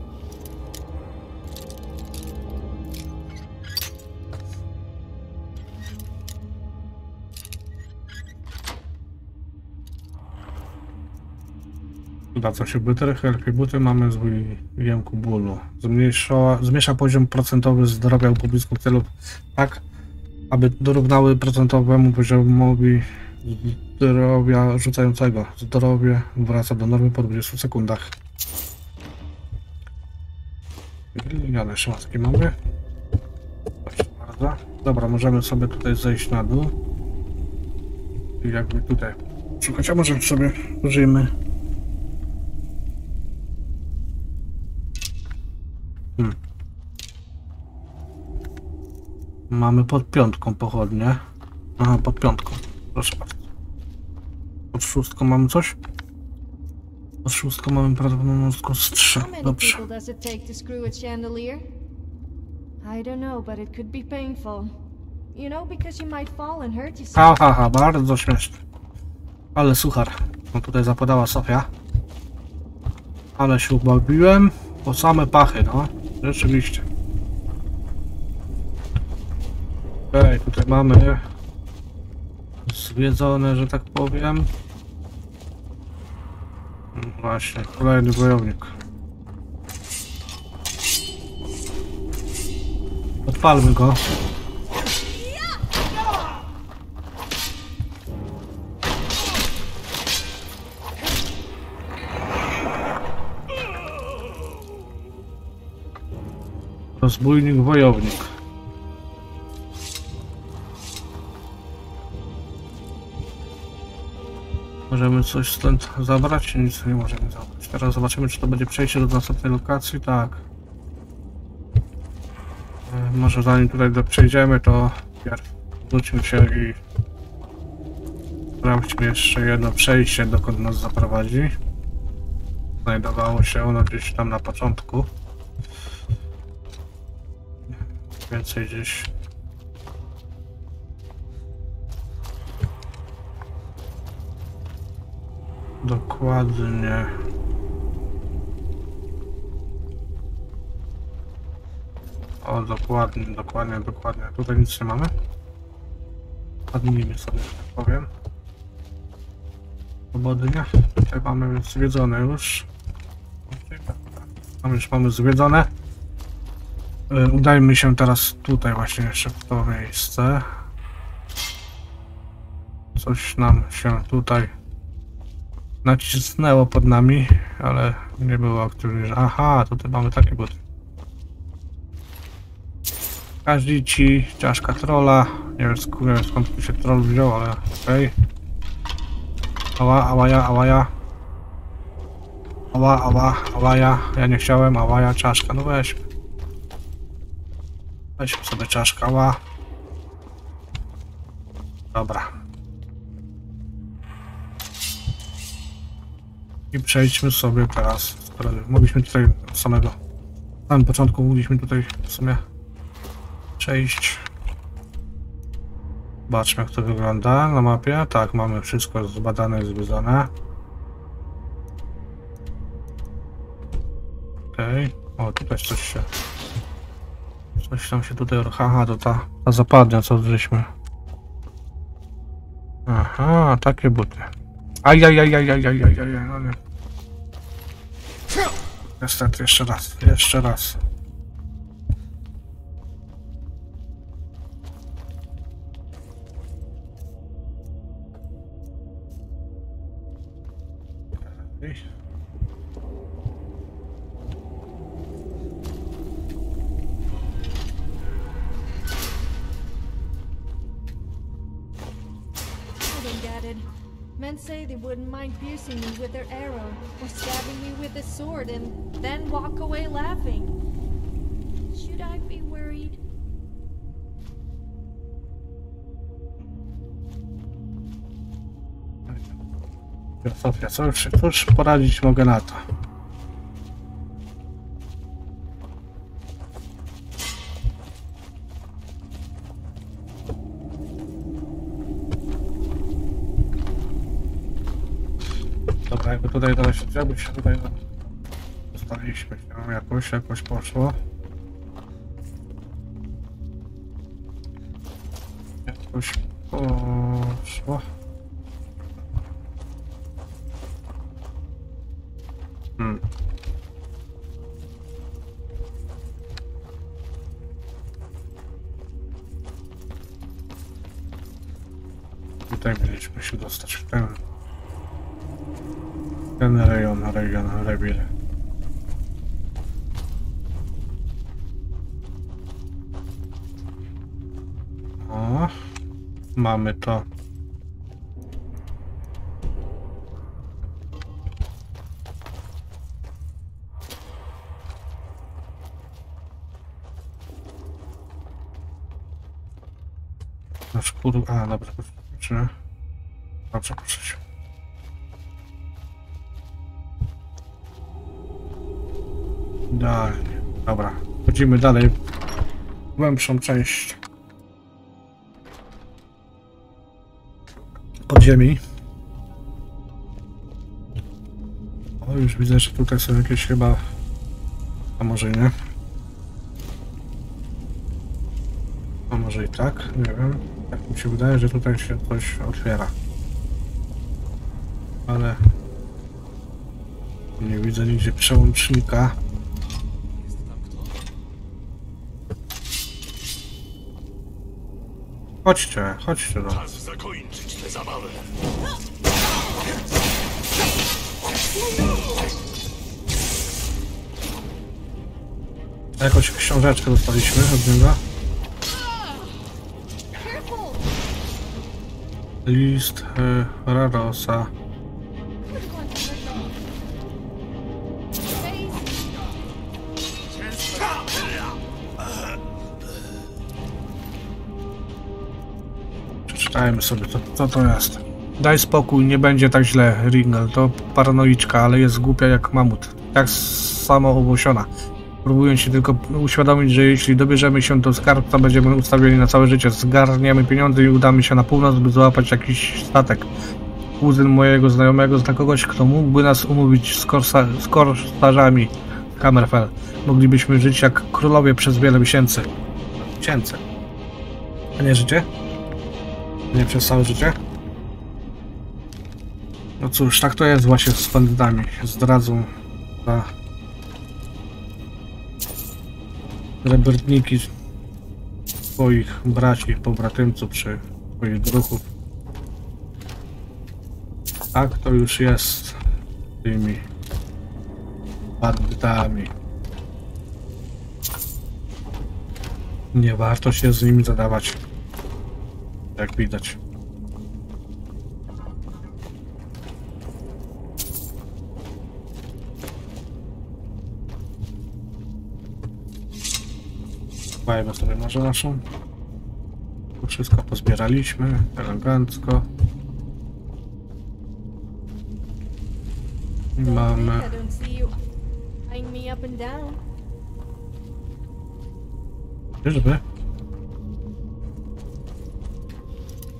Speaker 1: Zwraca się byty, helpy buty, mamy zwój jęku bólu. Zmniejsza, zmniejsza poziom procentowy zdrowia u pobliskich celów tak, aby dorównały procentowemu poziomowi zdrowia rzucającego. Zdrowie wraca do normy po dwudziestu sekundach. Liniane szmatki mamy. Proszę bardzo. Dobra, możemy sobie tutaj zejść na dół. I jakby tutaj szukać, a może sobie użyjmy. Hmm. Mamy pod piątką pochodnie. Aha, pod piątką. Proszę bardzo. Pod szóstką mamy coś? Pod szóstką mamy prawdopodobnie strze. Dobrze. Ha, ha, ha, bardzo śmieszne. Ale suchar. No tutaj zapodała Sofia. Ale się ubawiłem. Po same pachy, no. Rzeczywiście. Okej, tutaj mamy zwiedzone, że tak powiem. Właśnie, kolejny wojownik. Odpalmy go. Rozbójnik, wojownik. Możemy coś stąd zabrać? Nic nie możemy zabrać. Teraz zobaczymy, czy to będzie przejście do następnej lokacji. Tak. E, może zanim tutaj przejdziemy, to wróćmy się i sprawdźmy jeszcze jedno przejście, dokąd nas zaprowadzi. Znajdowało się ono gdzieś tam na początku. Więcej gdzieś. Dokładnie. O, dokładnie, dokładnie, dokładnie. Tutaj nic nie mamy. Padnijmy sobie, że tak powiem. Swobodnie. Tutaj mamy zwiedzone już. Tam już mamy zwiedzone. Udajmy się teraz tutaj właśnie jeszcze w to miejsce. Coś nam się tutaj nacisnęło pod nami, ale nie było aktywnie. Aha, tutaj mamy takie buty. Każdy ci czaszka trolla. Nie wiem, sk nie wiem skąd tu się troll wziął, ale okej. Okay. Ała, ałaja, ałaja. Ała, ała, ałaja. Ja nie chciałem, ałaja, czaszka. No weź. Weźmy sobie czaszka, ała. Dobra. I przejdźmy sobie teraz. Mogliśmy tutaj samego. Na samym początku mogliśmy tutaj w sumie przejść. Zobaczmy, jak to wygląda na mapie. Tak, mamy wszystko zbadane i zwiedzone. Okej. Okay. O, tutaj coś się... Coś tam się tutaj... Aha, to ta, ta zapadnia, co żeśmy... Aha, takie buty. Ajajajajajajajajaj, no nie. Niestety, jeszcze raz, jeszcze raz.
Speaker 6: Men say they wouldn't mind piercing me with their arrow, or stabbing me with a sword, and then walk away laughing. Should I be worried?
Speaker 1: Sofia, co już, cóż poradzić mogę na to? Dobra, jakby tutaj dalej się jakby się tutaj zostaliśmy się jakoś, jakoś poszło. Jakoś poszło. Hmm. Tutaj mieliśmy się dostać w ten ten rejon, rejon, rewir. O, mamy to. Nasz kur... A, dobrze, proszę. Dobrze, proszę. Idealnie. Dobra, chodzimy dalej w głębszą część podziemi. O, już widzę, że tutaj są jakieś chyba... A może nie? A może i tak? Nie wiem. Tak mi się wydaje, że tutaj się coś otwiera. Ale... nie widzę nigdzie przełącznika. Chodźcie, chodźcie do...
Speaker 7: Czas zakończyć tę zabawę.
Speaker 1: Jakąś książeczkę dostaliśmy od niego. List y, Radosa. Przeczytajmy sobie, co, co to jest. Daj spokój, nie będzie tak źle, Ringel. To paranoiczka, ale jest głupia jak mamut. Jak samo obłosiona. Próbując się tylko uświadomić, że jeśli dobierzemy się do skarbca, będziemy ustawieni na całe życie. Zgarniemy pieniądze i udamy się na północ, by złapać jakiś statek. Kuzyn mojego znajomego zna kogoś, kto mógłby nas umówić z, korsa z korsarzami Hammerfell. Moglibyśmy żyć jak królowie przez wiele miesięcy. Miesięcy. A nie życie? Nie przez całe życie? No cóż, tak to jest właśnie z bandytami. Zdradzą za srebrniki swoich braci, pobratymców czy swoich druhów. Tak to już jest z tymi bandytami. Nie warto się z nimi zadawać, jak widać. Dbajmy sobie może naszą. Tu wszystko pozbieraliśmy elegancko. I mamy... Czyżby?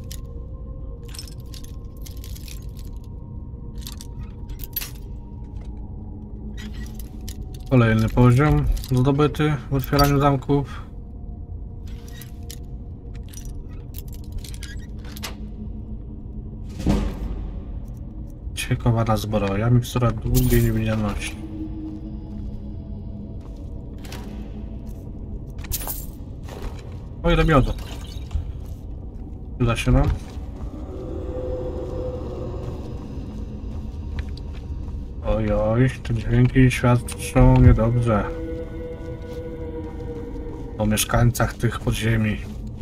Speaker 1: Kolejny poziom zdobyty w otwieraniu zamków. Ciekawa zbroja, mikstura długiej niewidzialności. O, ile miodu. Uda się nam. Oj, oj, te dźwięki świadczą niedobrze o mieszkańcach tych podziemi.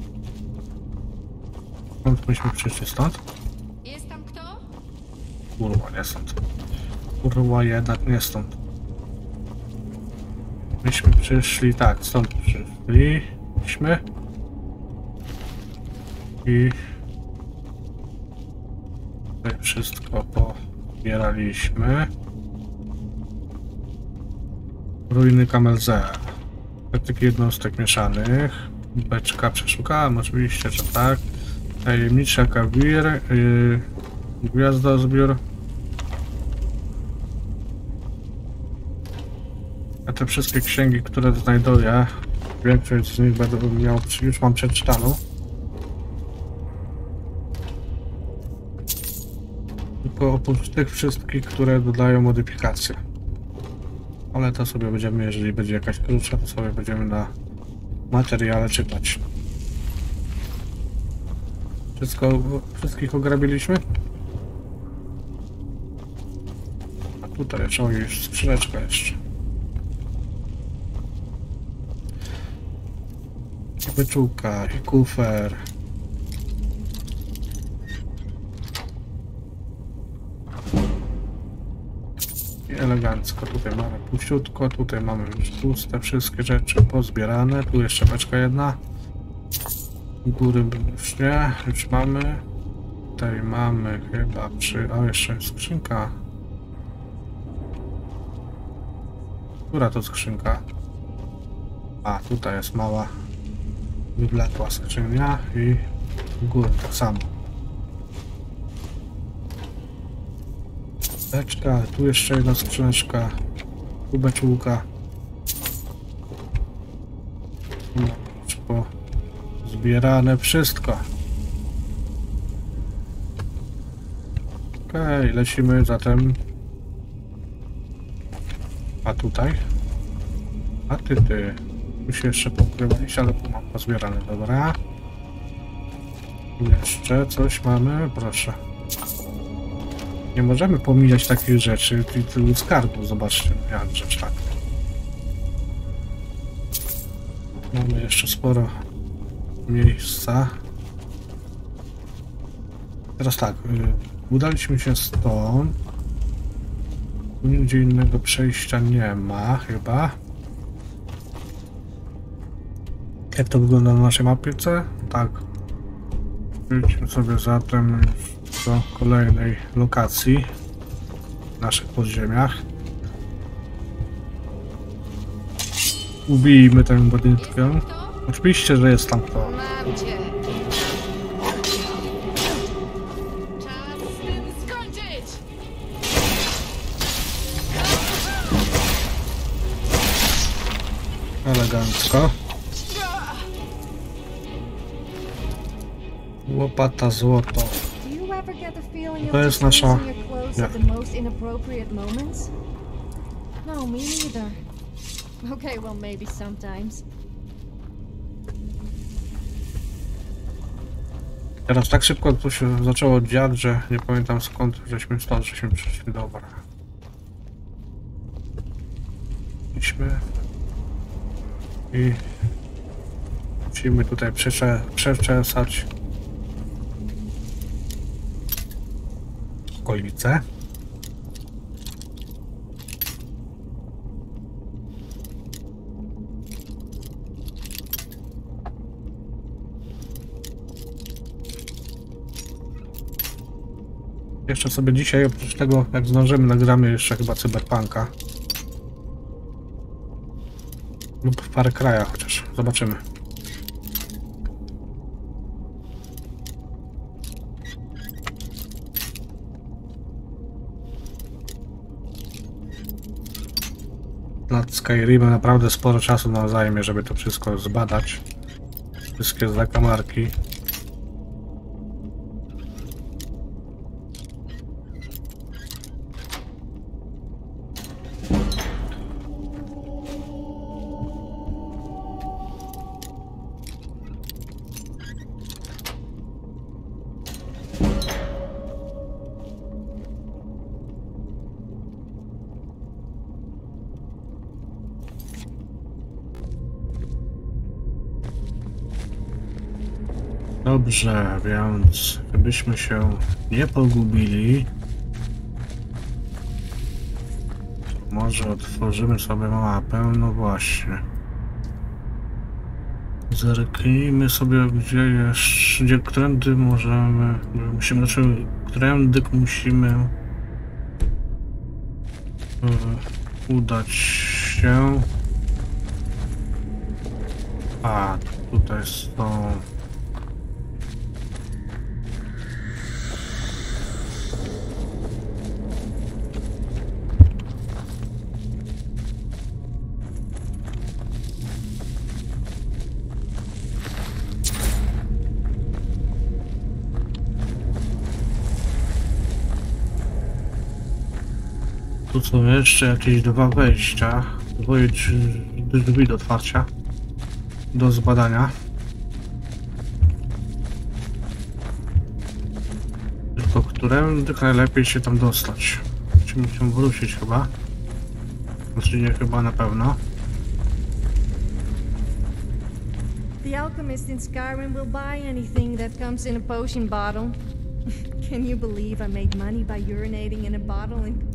Speaker 1: Skąd myśmy przyszli? Stąd?
Speaker 9: Jest tam kto?
Speaker 1: Kurwa, nie stąd. Kurwa, jednak nie stąd. Myśmy przyszli, tak, stąd przyszliśmy. I tutaj wszystko pobieraliśmy. Ruiny Kamelze. Praktyki jednostek mieszanych. Beczka przeszukałem, oczywiście, że tak. Tajemnicza Kawir. Yy, gwiazdozbiór. A te wszystkie księgi, które znajduję, większość z nich będę miał, już mam przeczytaną. Tylko oprócz tych wszystkich, które dodają modyfikacje. Ale to sobie będziemy, jeżeli będzie jakaś krótsza, to sobie będziemy na materiale czytać. Wszystko, wszystkich ograbiliśmy? A tutaj trzeba już skrzyneczkę jeszcze. I wyczółka, i kufer. Elegancko, tutaj mamy puściutko, tutaj mamy już puste wszystkie rzeczy pozbierane, tu jeszcze beczka jedna, góry już nie, już mamy, tutaj mamy chyba przy, a jeszcze skrzynka, która to skrzynka, a tutaj jest mała, wywlekła skrzynia i w górę tak samo. Beczka, tu jeszcze jedna skrzyneczka, tu beczułka. Zbierane wszystko. Okej, okay, lecimy zatem. A tutaj? A ty, ty. Tu się jeszcze pokrywaliś, ale tu mam pozbierane, dobra. Jeszcze coś mamy, proszę. Nie możemy pomijać takich rzeczy, i tylu skarbów, zobaczcie, jak rzecz tak. Mamy jeszcze sporo miejsca. Teraz tak, udaliśmy się stąd. Tu nigdzie innego przejścia nie ma, chyba. Jak to wygląda na naszej mapce? Tak. Idźmy sobie zatem do kolejnej lokacji w naszych podziemiach. Ubijmy tę bandytkę. Oczywiście, że jest tam kto.
Speaker 9: Mam cię. Czas z tym skończyć!
Speaker 1: Elegancko. Łopata złoto. To jest nasza... Ja.
Speaker 6: No, me neither. Okay, well, maybe sometimes.
Speaker 1: Teraz tak szybko to się zaczęło dziać, że nie pamiętam skąd żeśmy stąd, żeśmy przyszli. Dobra. Idźmy. I musimy tutaj przecze przeczesać okolice. Jeszcze sobie dzisiaj, oprócz tego, jak zdążymy, nagramy jeszcze chyba Cyberpunka. Lub w parę krajach chociaż. Zobaczymy. Placka Skyrimem naprawdę sporo czasu nam zajmie, żeby to wszystko zbadać. Wszystkie zakamarki. Dobrze, więc gdybyśmy się nie pogubili, może otworzymy sobie mapę, no właśnie. Zerknijmy sobie, gdzie jeszcze, gdzie, którędy możemy, musimy, znaczy, którędy musimy y, udać się. A, tutaj są... Tu są jeszcze jakieś dwa wejścia, dwoje drzwi do otwarcia, do zbadania. Tylko którędy najlepiej się tam dostać? Musimy się wrócić chyba. Znaczy nie chyba, na pewno.
Speaker 6: The alchemist in Skyrim will buy anything that comes in a potion bottle. Can you believe I made money by urinating in a bottle and...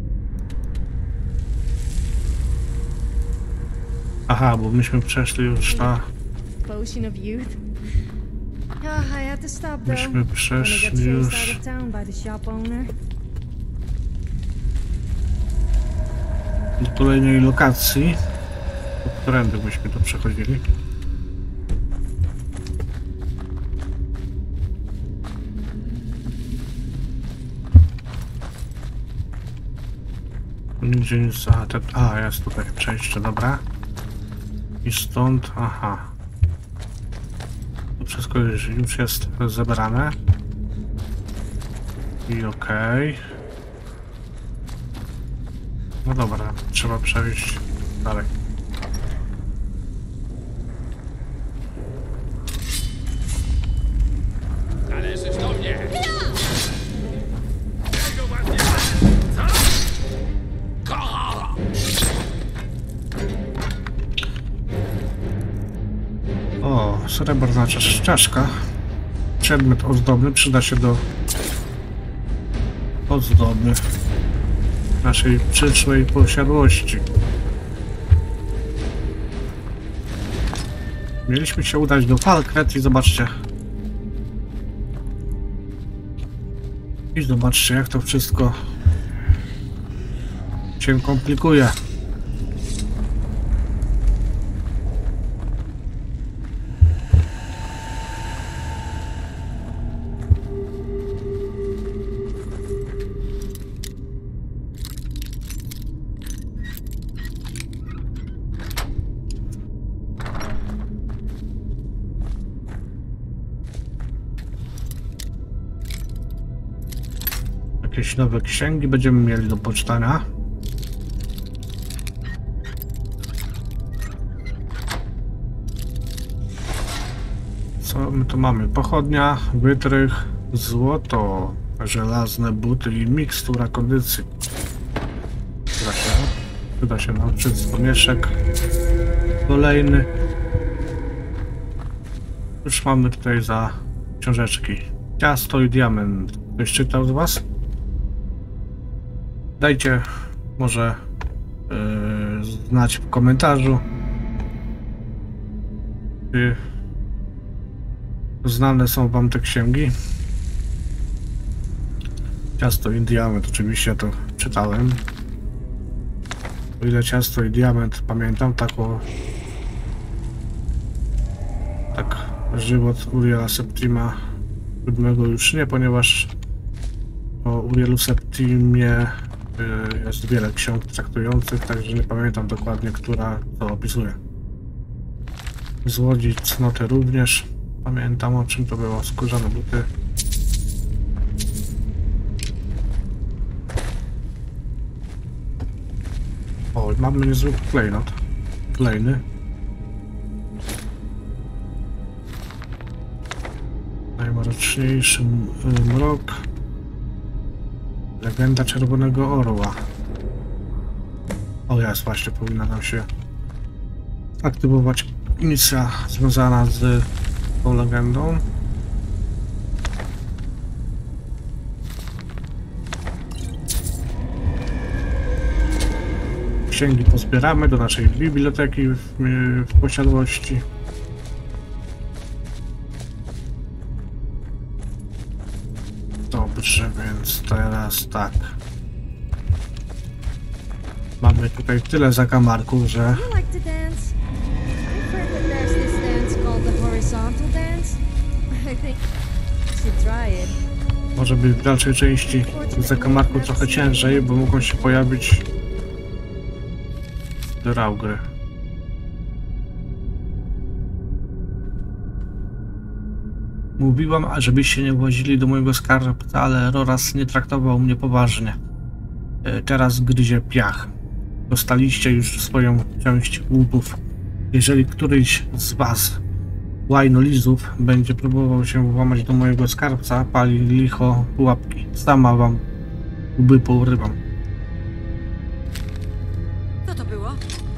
Speaker 1: Aha, bo myśmy przeszli już na...
Speaker 6: Potion of youth. Oh, I had to stop though.
Speaker 1: Myśmy przeszli już... do kolejnej lokacji. Którędy byśmy to przechodzili? Nigdzie nic... A, ten... A, jest tutaj przejście, dobra. I stąd... Aha. To wszystko już, już jest zebrane. I okej. Okay. No dobra, trzeba przejść dalej.
Speaker 3: Należysz do mnie!
Speaker 1: O, srebrna czaszka. Przedmiot ozdobny przyda się do ozdoby naszej przyszłej posiadłości. Mieliśmy się udać do Falkret i zobaczcie. I zobaczcie, jak to wszystko się komplikuje. Jakieś nowe księgi będziemy mieli do poczytania. Co my tu mamy? Pochodnia, wytrych, złoto, żelazne buty i mikstura kondycji. Przyda się, przyda się nam przedstomieszek kolejny. Już mamy tutaj za książeczki. Ciasto i diament. Ktoś czytał z was? Dajcie może yy, znać w komentarzu, czy znane są wam te księgi. Ciasto i diament, oczywiście to czytałem. O ile Ciasto i diament pamiętam, tak o tak żywot Uriela Septima siódmego już nie, ponieważ o Urielu Septimie y, jest wiele ksiąg traktujących, także nie pamiętam dokładnie, która to opisuje. Złodziej cnoty również. Pamiętam, o czym to było. Skórzane buty. O, mamy niezły klejnot. Kolejny. Najmroczniejszy mrok. Legenda Czerwonego Orła. O, jest, właśnie powinna nam się aktywować misja związana z tą legendą. Księgi pozbieramy do naszej biblioteki w, w posiadłości. Dobrze, więc teraz tak. Mamy tutaj tyle zakamarków, że... Może być w dalszej części zakamarku trochę ciężej, bo mogą się pojawić draugry. Mówiłam, żebyście nie włazili do mojego skarbca, ale Roras nie traktował mnie poważnie. Teraz gryzie piach. Dostaliście już swoją część łupów. Jeżeli któryś z was, łajnolizów, będzie próbował się włamać do mojego skarbca, pali licho pułapki. Sama wam łby pourywam.
Speaker 9: Co to było?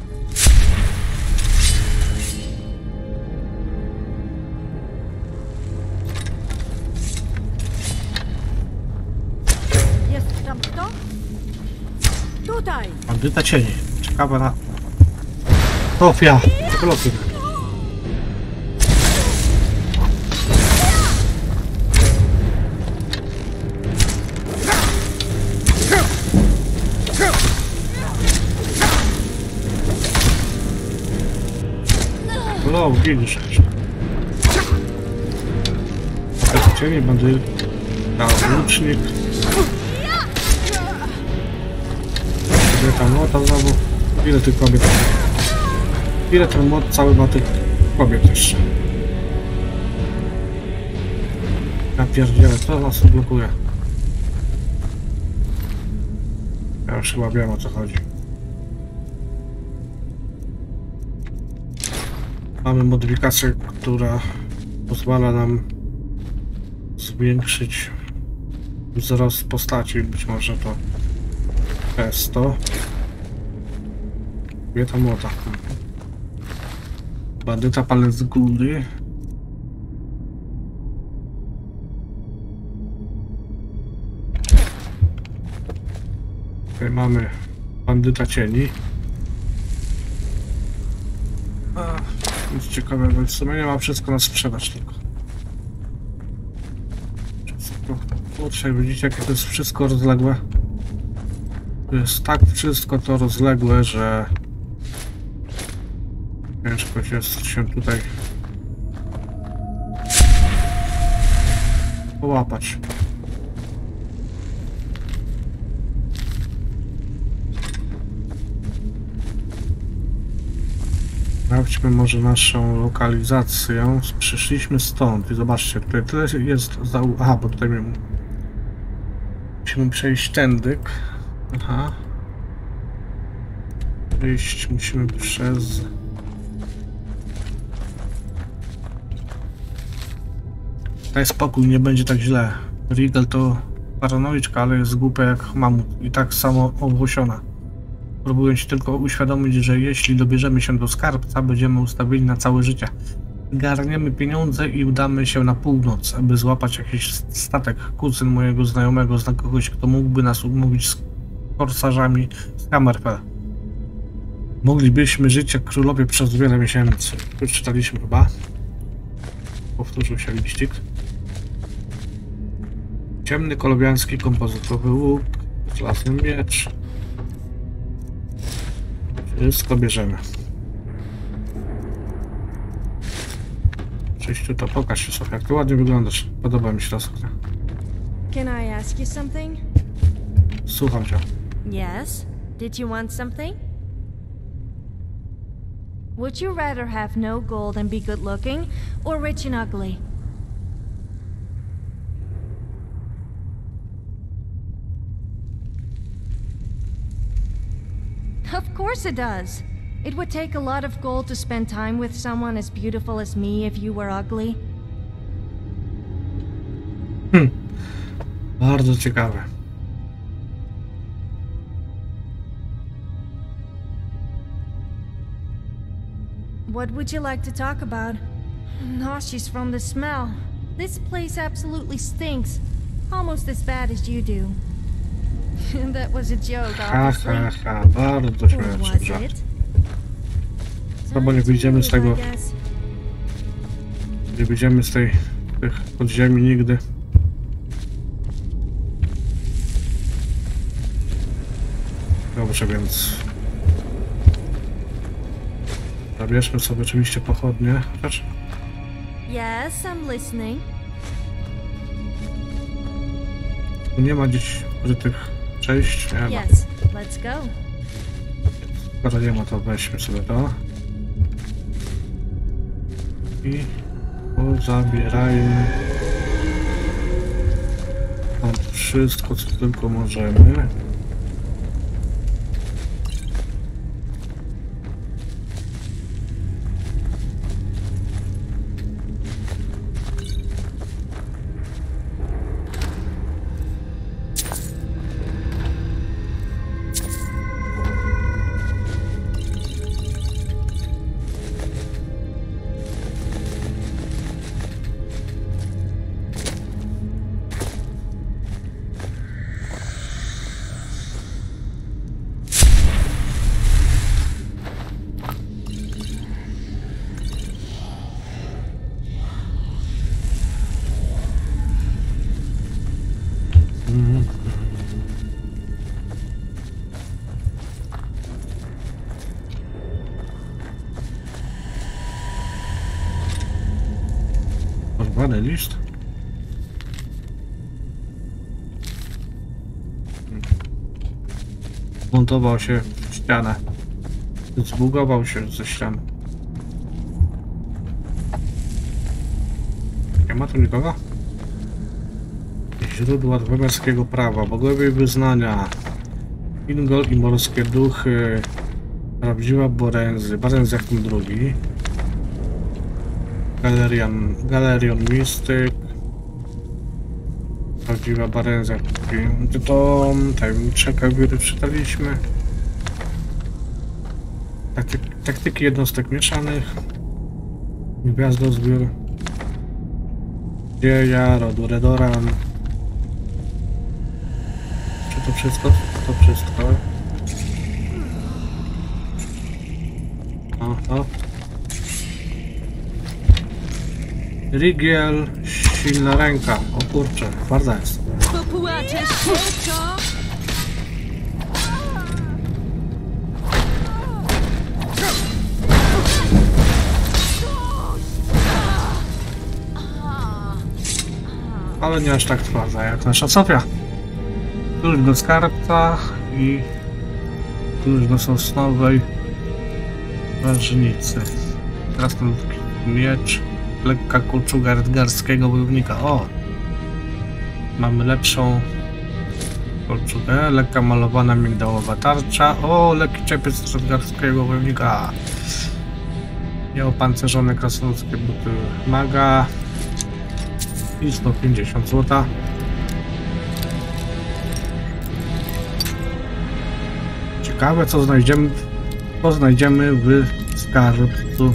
Speaker 9: Jest tam kto? Tutaj!
Speaker 1: Bandyta cieni. Ciekawa na... Trofia! Trofia. No, widzisz. Bandyta cieni, bandyta łucznik. Tam młota znowu. Ile tych kobiet? Ile ten młot cały ma tych kobiet jeszcze? Ja pierdzielę, co nas blokuje? Ja już chyba wiem, o co chodzi. Mamy modyfikację, która pozwala nam zwiększyć wzrost postaci. Być może to jest to. Kobieta młota. Bandyta palec góry. Tutaj mamy bandyta cieni. A, nic ciekawego. W sumie nie ma wszystko na sprzedaż tylko. Wszystko. Kurczę, widzicie, jakie to jest wszystko rozległe. To jest tak wszystko to rozległe, że ciężko jest się tutaj połapać. Sprawdźmy może naszą lokalizację. Przyszliśmy stąd i zobaczcie, tutaj tyle jest za... Aha, bo tutaj musimy przejść tędyk. Aha. Przejść musimy przez... Daj spokój, nie będzie tak źle. Regal to paranoiczka, ale jest głupia jak mamut i tak samo owłosiona. Próbuję ci tylko uświadomić, że jeśli dobierzemy się do skarbca, będziemy ustawieni na całe życie. Garniemy pieniądze i udamy się na północ, aby złapać jakiś statek. Kuzyn mojego znajomego zna kogoś, kto mógłby nas umówić z korsarzami z Hammerfell. Moglibyśmy żyć jak królowie przez wiele miesięcy. Już czytaliśmy chyba. Powtórzył się liścik. Ciemny kolowiański kompozytowy łuk, żelazny miecz. Wszystko bierzemy. Czyściu, to pokaż się sobie, jak ty ładnie wyglądasz. Podoba mi się ta suknia.
Speaker 6: Can I ask you something?
Speaker 1: Słucham cię.
Speaker 11: Yes? Did you want something? Would you rather have no gold and be good looking, or rich and ugly? Of course it does. It would take a lot of gold to spend time with someone as beautiful as me if you were ugly.
Speaker 1: Hmm. Bardzo ciekawe.
Speaker 11: What would you like to talk about? Nauseous from the smell. This place absolutely stinks. Almost as bad as you do. That was a joke,
Speaker 1: Ha,
Speaker 11: obviously.
Speaker 1: ha, ha. Bardzo
Speaker 11: Or
Speaker 1: śmieszny
Speaker 11: was
Speaker 1: żart.
Speaker 11: it?
Speaker 1: No bo nie wyjdziemy z tego,
Speaker 11: I guess.
Speaker 1: nie wyjdziemy z tej, tych podziemi nigdy. Dobrze, więc zabierzmy sobie oczywiście pochodnie. Chociaż
Speaker 11: Yes, I'm listening.
Speaker 1: tu nie ma gdzieś ukrytych przejść. Nie ma.
Speaker 11: Yes, let's go.
Speaker 1: Skoro nie ma, to weźmy sobie to. I pozabierajmy tam wszystko, co tylko możemy. Porwany list. Montował się w ścianę. Zbugował się ze ściany. Nie ma tu nikogo? Źródła dwemerskiego prawa, bogowie wyznania, Ingol i morskie duchy, prawdziwa Borenzy, Barenzy jak ten drugi, Galerian, Galerion Mistyk, prawdziwa Barenzy jak drugi, to tajemnicze kawiry czytaliśmy, Taktyk, taktyki jednostek mieszanych, gwiazdozbiór, dzieja, rodu Redoran. To wszystko? To wszystko. Oho. Rigiel, silna ręka. O kurczę, twarda jest.
Speaker 11: Popłaczesz się, co?
Speaker 1: Ale nie aż tak twarda jak nasza Sofia. Klucz do skarbca i klucz do sosnowej ważnicy. Teraz ten miecz, lekka kulczuga edgarskiego wojownika. O! Mamy lepszą kolczugę, lekka malowana migdałowa tarcza. O! Lekki czepiec edgarskiego wojownika. Nieopancerzone krasnoludzkie buty maga i sto pięćdziesiąt złota. Ciekawe, co znajdziemy, co znajdziemy w skarbcu.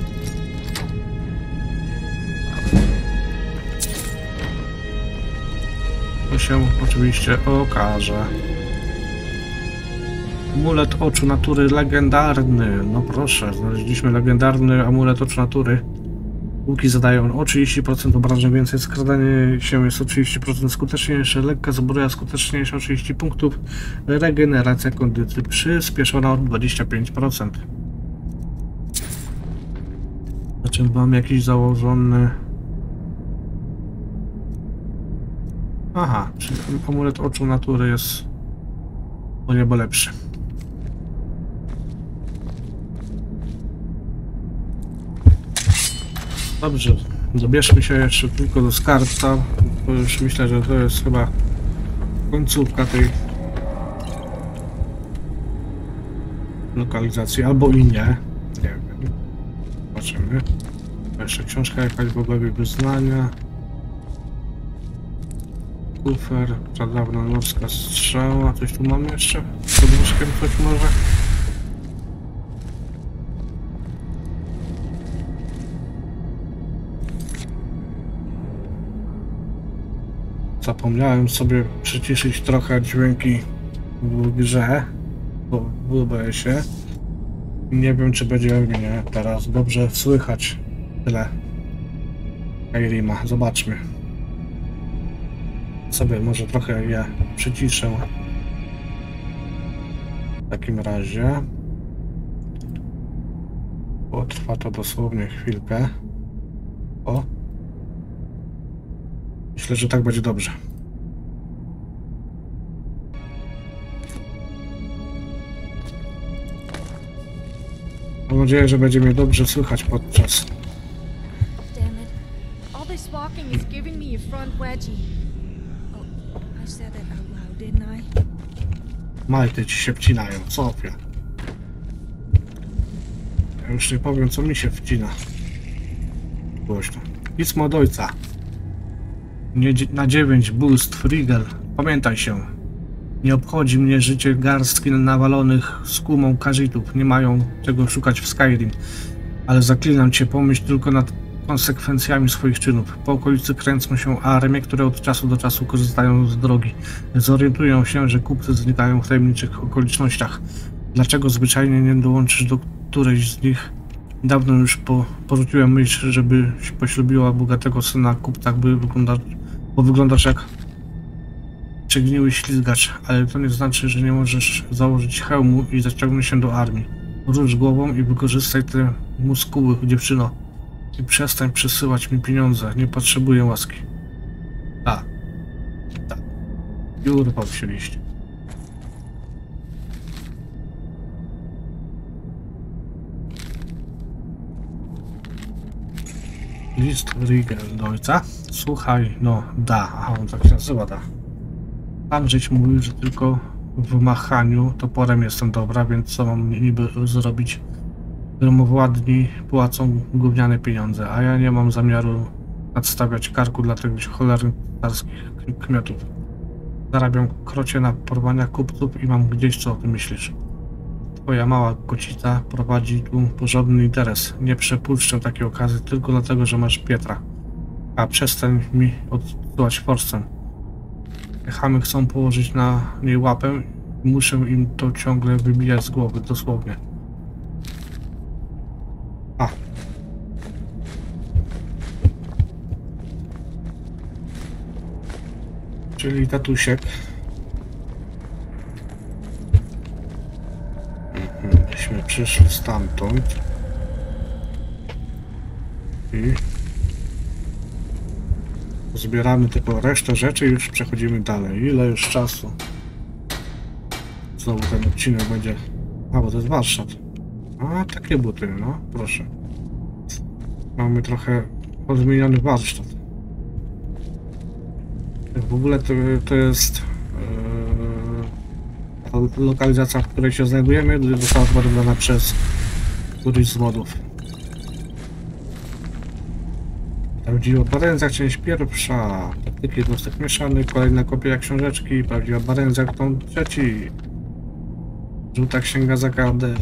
Speaker 1: To się oczywiście okaże. Amulet oczu natury legendarny. No proszę, znaleźliśmy legendarny amulet oczu natury. Łuki zadają o trzydzieści procent obrażeń więcej, skradanie się jest o trzydzieści procent skuteczniejsze, lekka zbroja skuteczniejsza o trzydzieści punktów, regeneracja kondycji przyspieszona o dwadzieścia pięć procent. Znaczy mam jakiś założony... Aha, czyli amulet oczu natury jest O niebo lepszy. Dobrze, zabierzmy się jeszcze tylko do skarbca, bo już myślę, że to jest chyba końcówka tej lokalizacji, albo i nie. Nie wiem. Zobaczymy. Jeszcze książka jakaś, bogowie wyznania. Kufer, pradawna norska strzała. Coś tu mamy jeszcze? Pod łóżkiem coś może? Zapomniałem sobie przyciszyć trochę dźwięki w grze, bo w O B S-ie. Nie wiem, czy będzie mnie teraz dobrze słychać tyle Skyrima. Zobaczmy. Sobie może trochę je przyciszę. W takim razie potrwa to dosłownie chwilkę. O! Myślę, że tak będzie dobrze. Mam nadzieję, że będzie mnie dobrze słychać podczas.
Speaker 11: Damn it. All this walking is giving me a front wedgie. Oh, I said that out loud, didn't I?
Speaker 1: Majty ci się wcinają, Sofia. Ja już nie powiem, co mi się wcina. Głośno. Pismo od ojca. Nie, na dziewięć boost Frigel. Pamiętaj się. Nie obchodzi mnie życie garstki nawalonych skumą karzitów. Nie mają czego szukać w Skyrim. Ale zaklinam cię, pomyśl tylko nad konsekwencjami swoich czynów. Po okolicy kręcą się armie, które od czasu do czasu korzystają z drogi. Zorientują się, że kupcy znikają w tajemniczych okolicznościach. Dlaczego zwyczajnie nie dołączysz do którejś z nich? Dawno już po, porzuciłem myśl, żeby się poślubiła bogatego syna kupca, by wyglądać, bo wyglądasz jak przegniły ślizgacz, ale to nie znaczy, że nie możesz założyć hełmu i zaciągnąć się do armii. Rusz głową i wykorzystaj te muskuły, dziewczyno. I przestań przesyłać mi pieniądze. Nie potrzebuję łaski. Tak. Tak. I urwał się liść. List Rigel do ojca. Słuchaj, no da. Aha, on tak się nazywa, da. Andrzej mówił, że tylko w machaniu toporem jestem dobra, więc co mam niby zrobić? Gromowładni płacą gówniane pieniądze, a ja nie mam zamiaru nadstawiać karku dla tych cholernych carskich kmiotów. Zarabiam krocie na porwaniach kupców i mam gdzieś, co o tym myślisz. Twoja mała kocica prowadzi tu porządny interes. Nie przepuszczę takiej okazji tylko dlatego, że masz Pietra. A przestań mi odsyłać forsem. Chamy chcą położyć na niej łapę i muszę im to ciągle wybijać z głowy, dosłownie. A. Czyli tatusiek. Myśmy przyszli stamtąd. I zbieramy tylko resztę rzeczy i już przechodzimy dalej. Ile już czasu? Znowu ten odcinek będzie... A, bo to jest warsztat. A, takie buty, no, proszę. Mamy trochę odmieniony warsztat. W ogóle to, to jest yy, lokalizacja, w której się znajdujemy, została zbudowana przez któryś z modów. Prawdziwa barędza, część pierwsza. Taktyki jednostek mieszanych, kolejna kopia książeczki, prawdziwa barędza, tom trzeci. Żółta księga zagadek.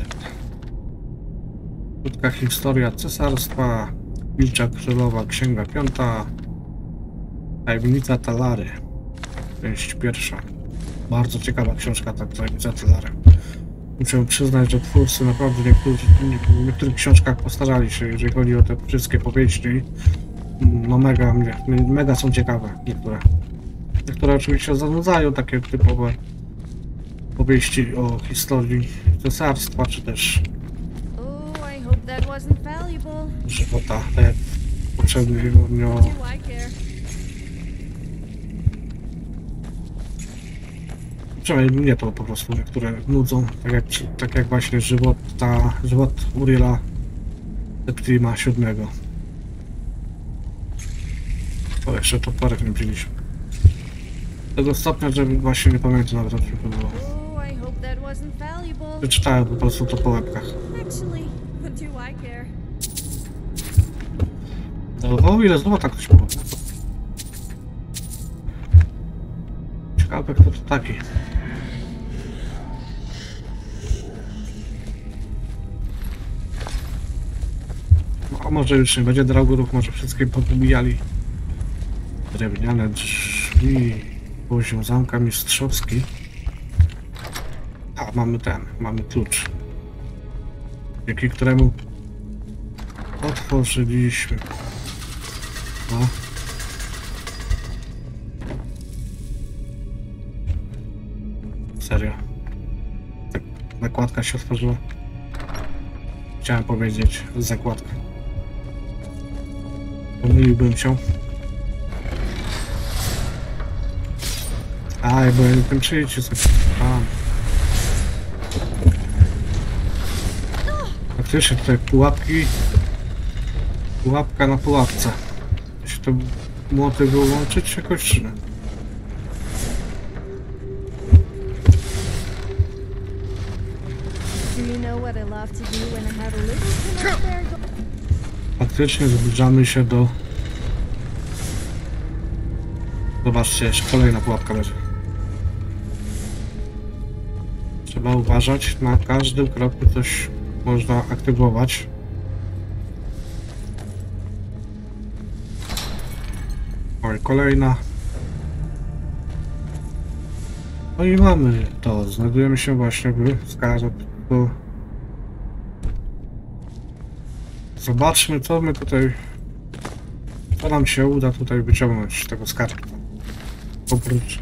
Speaker 1: Krótka historia cesarstwa. Wilcza królowa, księga piąta. Tajemnica Talary. Część pierwsza. Bardzo ciekawa książka, ta tajemnica Talary. Muszę przyznać, że twórcy naprawdę niektórzy, w niektórych książkach postarali się, jeżeli chodzi o te wszystkie powieści. No mega, mega są ciekawe niektóre. Niektóre oczywiście zanudzają, takie typowe powieści o historii cesarstwa, czy też
Speaker 11: Oh, I hope that wasn't valuable.
Speaker 1: żywota, tak jak poprzednio.
Speaker 11: Do I care?
Speaker 1: Przynajmniej mnie to po prostu niektóre nudzą, tak jak, tak jak właśnie żywot, ta, żywot Uriela Septima siódmego. O, jeszcze toporek nie wzięliśmy. Tego stopnia, że właśnie nie pamiętam nawet o czym to było.
Speaker 11: Oh, I hope that wasn't valuable.
Speaker 1: Przeczytałem po prostu to po łebkach.
Speaker 11: Actually, what do I care?
Speaker 1: No, o ile złota ktoś było. Ciekawe kto to taki. A może już nie będzie dragurów, może wszystkie podbijali. Drewniane drzwi, poziom zamka mistrzowski. A, mamy ten, mamy klucz. Dzięki któremu otworzyliśmy. No. Serio. Tak, zakładka się otworzyła. Chciałem powiedzieć, zakładka. Pomyliłbym się. Aj, bo ja nie wiem przyjdzie sobie. A. Faktycznie tutaj pułapki. Pułapka na pułapce. Da się to młoty wyłączyć jakoś czy nie? Faktycznie zbliżamy się do... Zobaczcie, jeszcze kolejna pułapka leży. Trzeba uważać, na każdym kroku coś można aktywować. Oj, kolejna. No i mamy to. Znajdujemy się właśnie w skarbcu. Zobaczmy, co my tutaj... Co nam się uda tutaj wyciągnąć z tego skarbca. Oprócz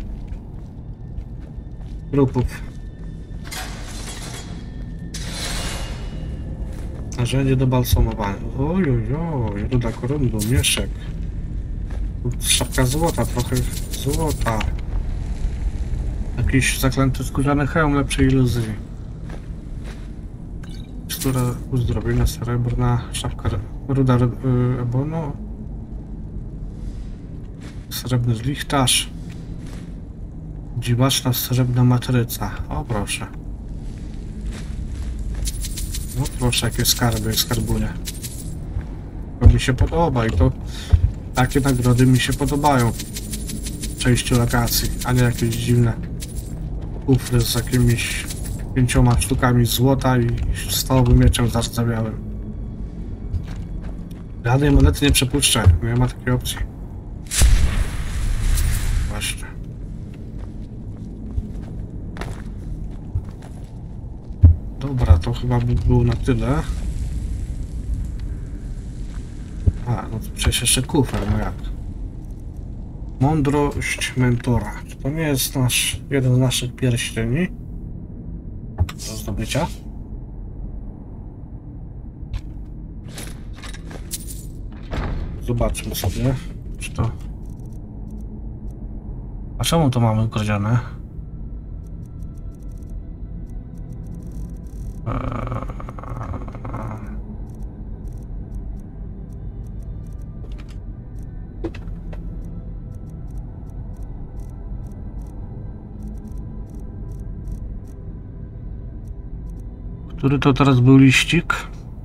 Speaker 1: trupów. Narzędzie do balsamowania. Oj, oj, oj, ruda korundu, mieszek. Szapka złota, trochę złota. Jakiś zaklęty skórzany hełm lepszej iluzji. Tekstura uzdrowienia srebrna, szafka ruda ebonu. Srebrny lichtarz. Dziwaczna srebrna matryca. O proszę. No proszę, jakie skarby, skarbunie. To mi się podoba i to takie nagrody mi się podobają w przejściu lokacji, a nie jakieś dziwne kufry z jakimiś pięcioma sztukami złota i stalowym mieczem zardzewiałym. Żadnej monety nie przepuszczę, nie ma takiej opcji. Właśnie. Dobra, to chyba by było na tyle. A, no to przecież jeszcze kufer, no jak? Mądrość mentora. Czy to nie jest nasz, jeden z naszych pierścieni do zdobycia? Zobaczmy sobie, czy to... A czemu to mamy ukradzione? Który to teraz był liścik?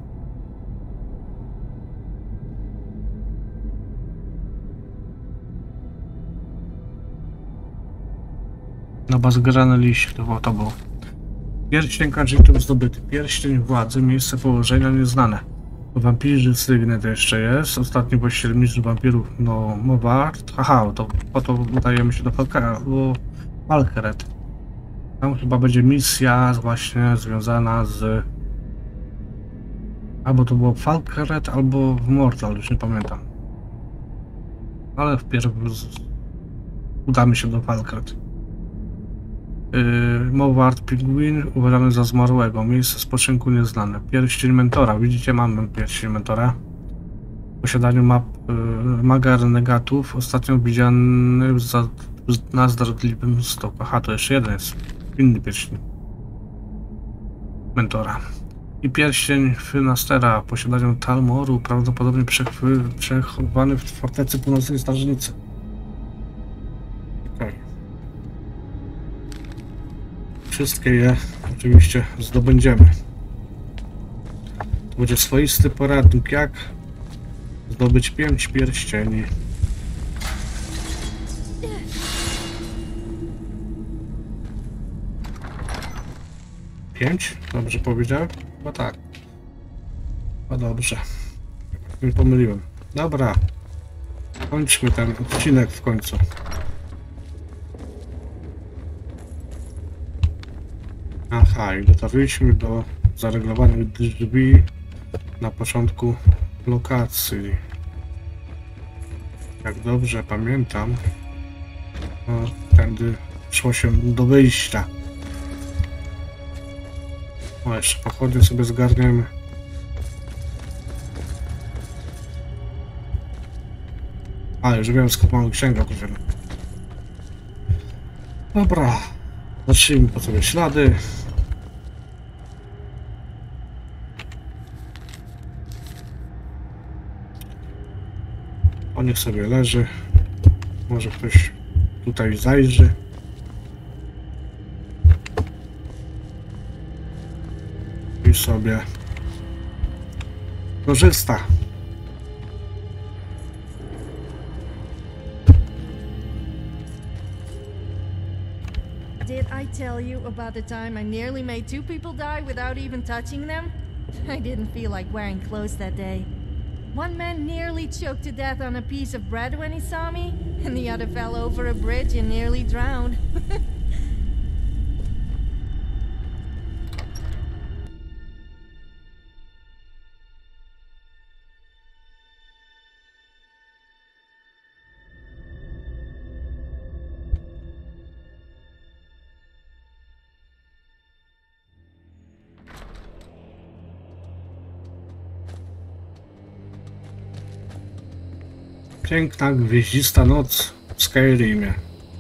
Speaker 1: No bazgrany liścik, to, to był. Pierścień Khajiitów zdobyty. Pierścień władzy, miejsce położenia nieznane. Wampirzy sygnet jeszcze jest. Ostatni właściciel mistrz wampirów, no Mowart. Aha, to po to udajemy się do Falkeret. Tam chyba będzie misja właśnie związana z... Albo to było Falkeret, albo w Mortal, już nie pamiętam. Ale wpierw z... udamy się do Falkeret. Yy, Mowart Pingwin uważany za zmarłego. Miejsce spoczynku nieznane. Pierścień mentora. Widzicie, mamy pierścień mentora. W posiadaniu map yy, maga renegatów. Ostatnio widziany za na zdradliwym stoku. Aha, to jeszcze jeden jest. Inny pierścień. Mentora. I pierścień Fynastera. Posiadaniu Talmoru, prawdopodobnie przechowany w fortecy północnej strażnicy. Okej. Okay. Wszystkie je oczywiście zdobędziemy. To będzie swoisty poradnik, jak zdobyć pięć pierścieni. Pięć? Dobrze powiedziałem? Chyba tak. No dobrze. Nie pomyliłem. Dobra. Kończmy ten odcinek w końcu. Aha, i dotarliśmy do zareglowanych drzwi na początku lokacji. Jak dobrze pamiętam, no, tędy szło się do wyjścia. O, jeszcze pochodnie sobie zgarniemy. A, już wiem, skąd mamy księgę kupione. Dobra. Zatrzyjmy po sobie ślady. O, niech sobie leży. Może ktoś tutaj zajrzy. I sobie korzysta.
Speaker 11: Did I tell you about the time I nearly made two people die without even touching them? I didn't feel like wearing clothes that day. One man nearly choked to death on a piece of bread when he saw me, and the other fell over a bridge and nearly drowned.
Speaker 1: Piękna, gwieździsta noc w Skyrimie.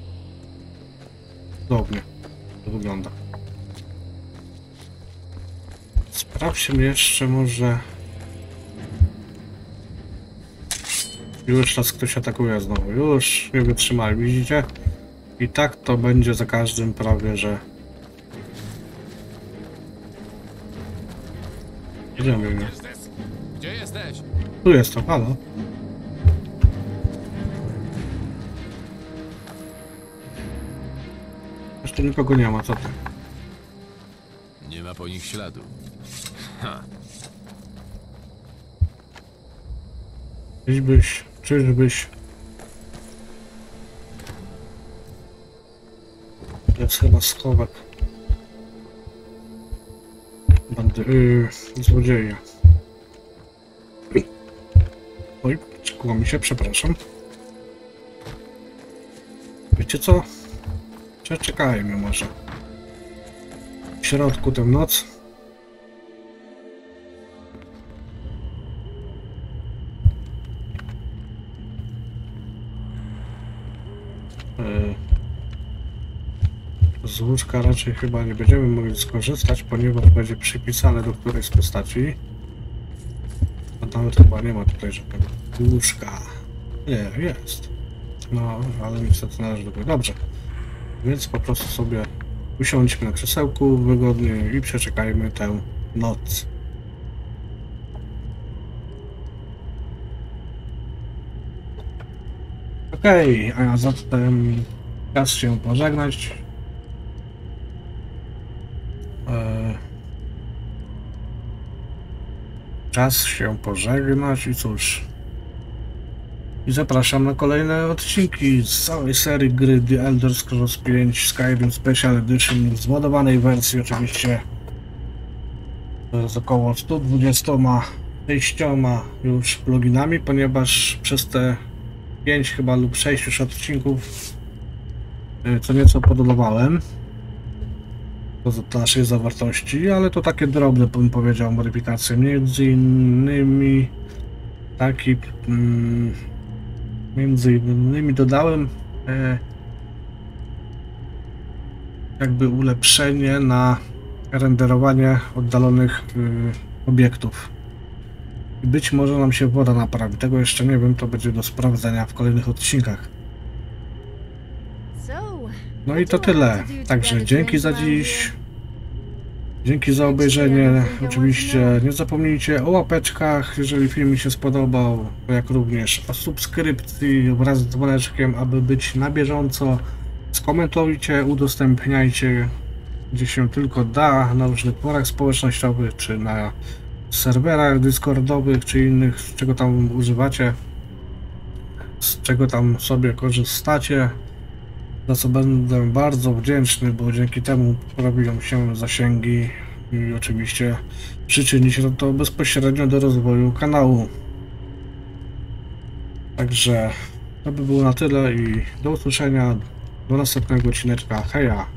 Speaker 1: Cudownie to wygląda. Sprawdźmy jeszcze może... Już nas ktoś atakuje znowu. Już nie wytrzymali, widzicie? I tak to będzie za każdym prawie, że... Idziemy, nie?
Speaker 3: Gdzie jesteś?
Speaker 1: Tu jestem, halo. Jeszcze nikogo nie ma, co ty?
Speaker 3: Nie ma po nich śladu. Ha.
Speaker 1: Czyżbyś, czyżbyś... To jest chyba schowek. Bandy... Yy, złodzieje. Oj, czekło mi się, przepraszam. Wiecie co? Czekajmy może. W środku tę noc. Z łóżka raczej chyba nie będziemy mogli skorzystać, ponieważ będzie przypisane do którejś z postaci. A nawet chyba nie ma tutaj żadnego łóżka. Nie, jest. No, ale niestety należy do tego. Dobrze. Więc po prostu sobie usiądźmy na krzesełku wygodnie i przeczekajmy tę noc. Okej, okay, a zatem czas się pożegnać. Eee, czas się pożegnać i cóż. I zapraszam na kolejne odcinki z całej serii gry The Elder Scrolls pięć Skyrim Special Edition w zmodowanej wersji oczywiście. Z około stu dwudziestoma sześcioma już pluginami, ponieważ przez te pięć chyba lub sześć już odcinków co nieco podolowałem do naszej zawartości, ale to takie drobne, bym powiedział, modyfikacje. Między innymi taki mm, między innymi dodałem e, jakby ulepszenie na renderowanie oddalonych y, obiektów. I być może nam się woda naprawi. Tego jeszcze nie wiem, to będzie do sprawdzenia w kolejnych odcinkach. No i to tyle. Także dzięki za dziś. Dzięki za obejrzenie. Oczywiście nie zapomnijcie o łapeczkach, jeżeli film mi się spodobał, jak również o subskrypcji wraz z dzwoneczkiem, aby być na bieżąco. Skomentujcie, udostępniajcie gdzie się tylko da, na różnych forach społecznościowych, czy na serwerach discordowych, czy innych, z czego tam używacie, z czego tam sobie korzystacie, za co będę bardzo wdzięczny, bo dzięki temu poprawią się zasięgi i oczywiście przyczyni się to bezpośrednio do rozwoju kanału. Także to by było na tyle i do usłyszenia do następnego odcineczka. Heja!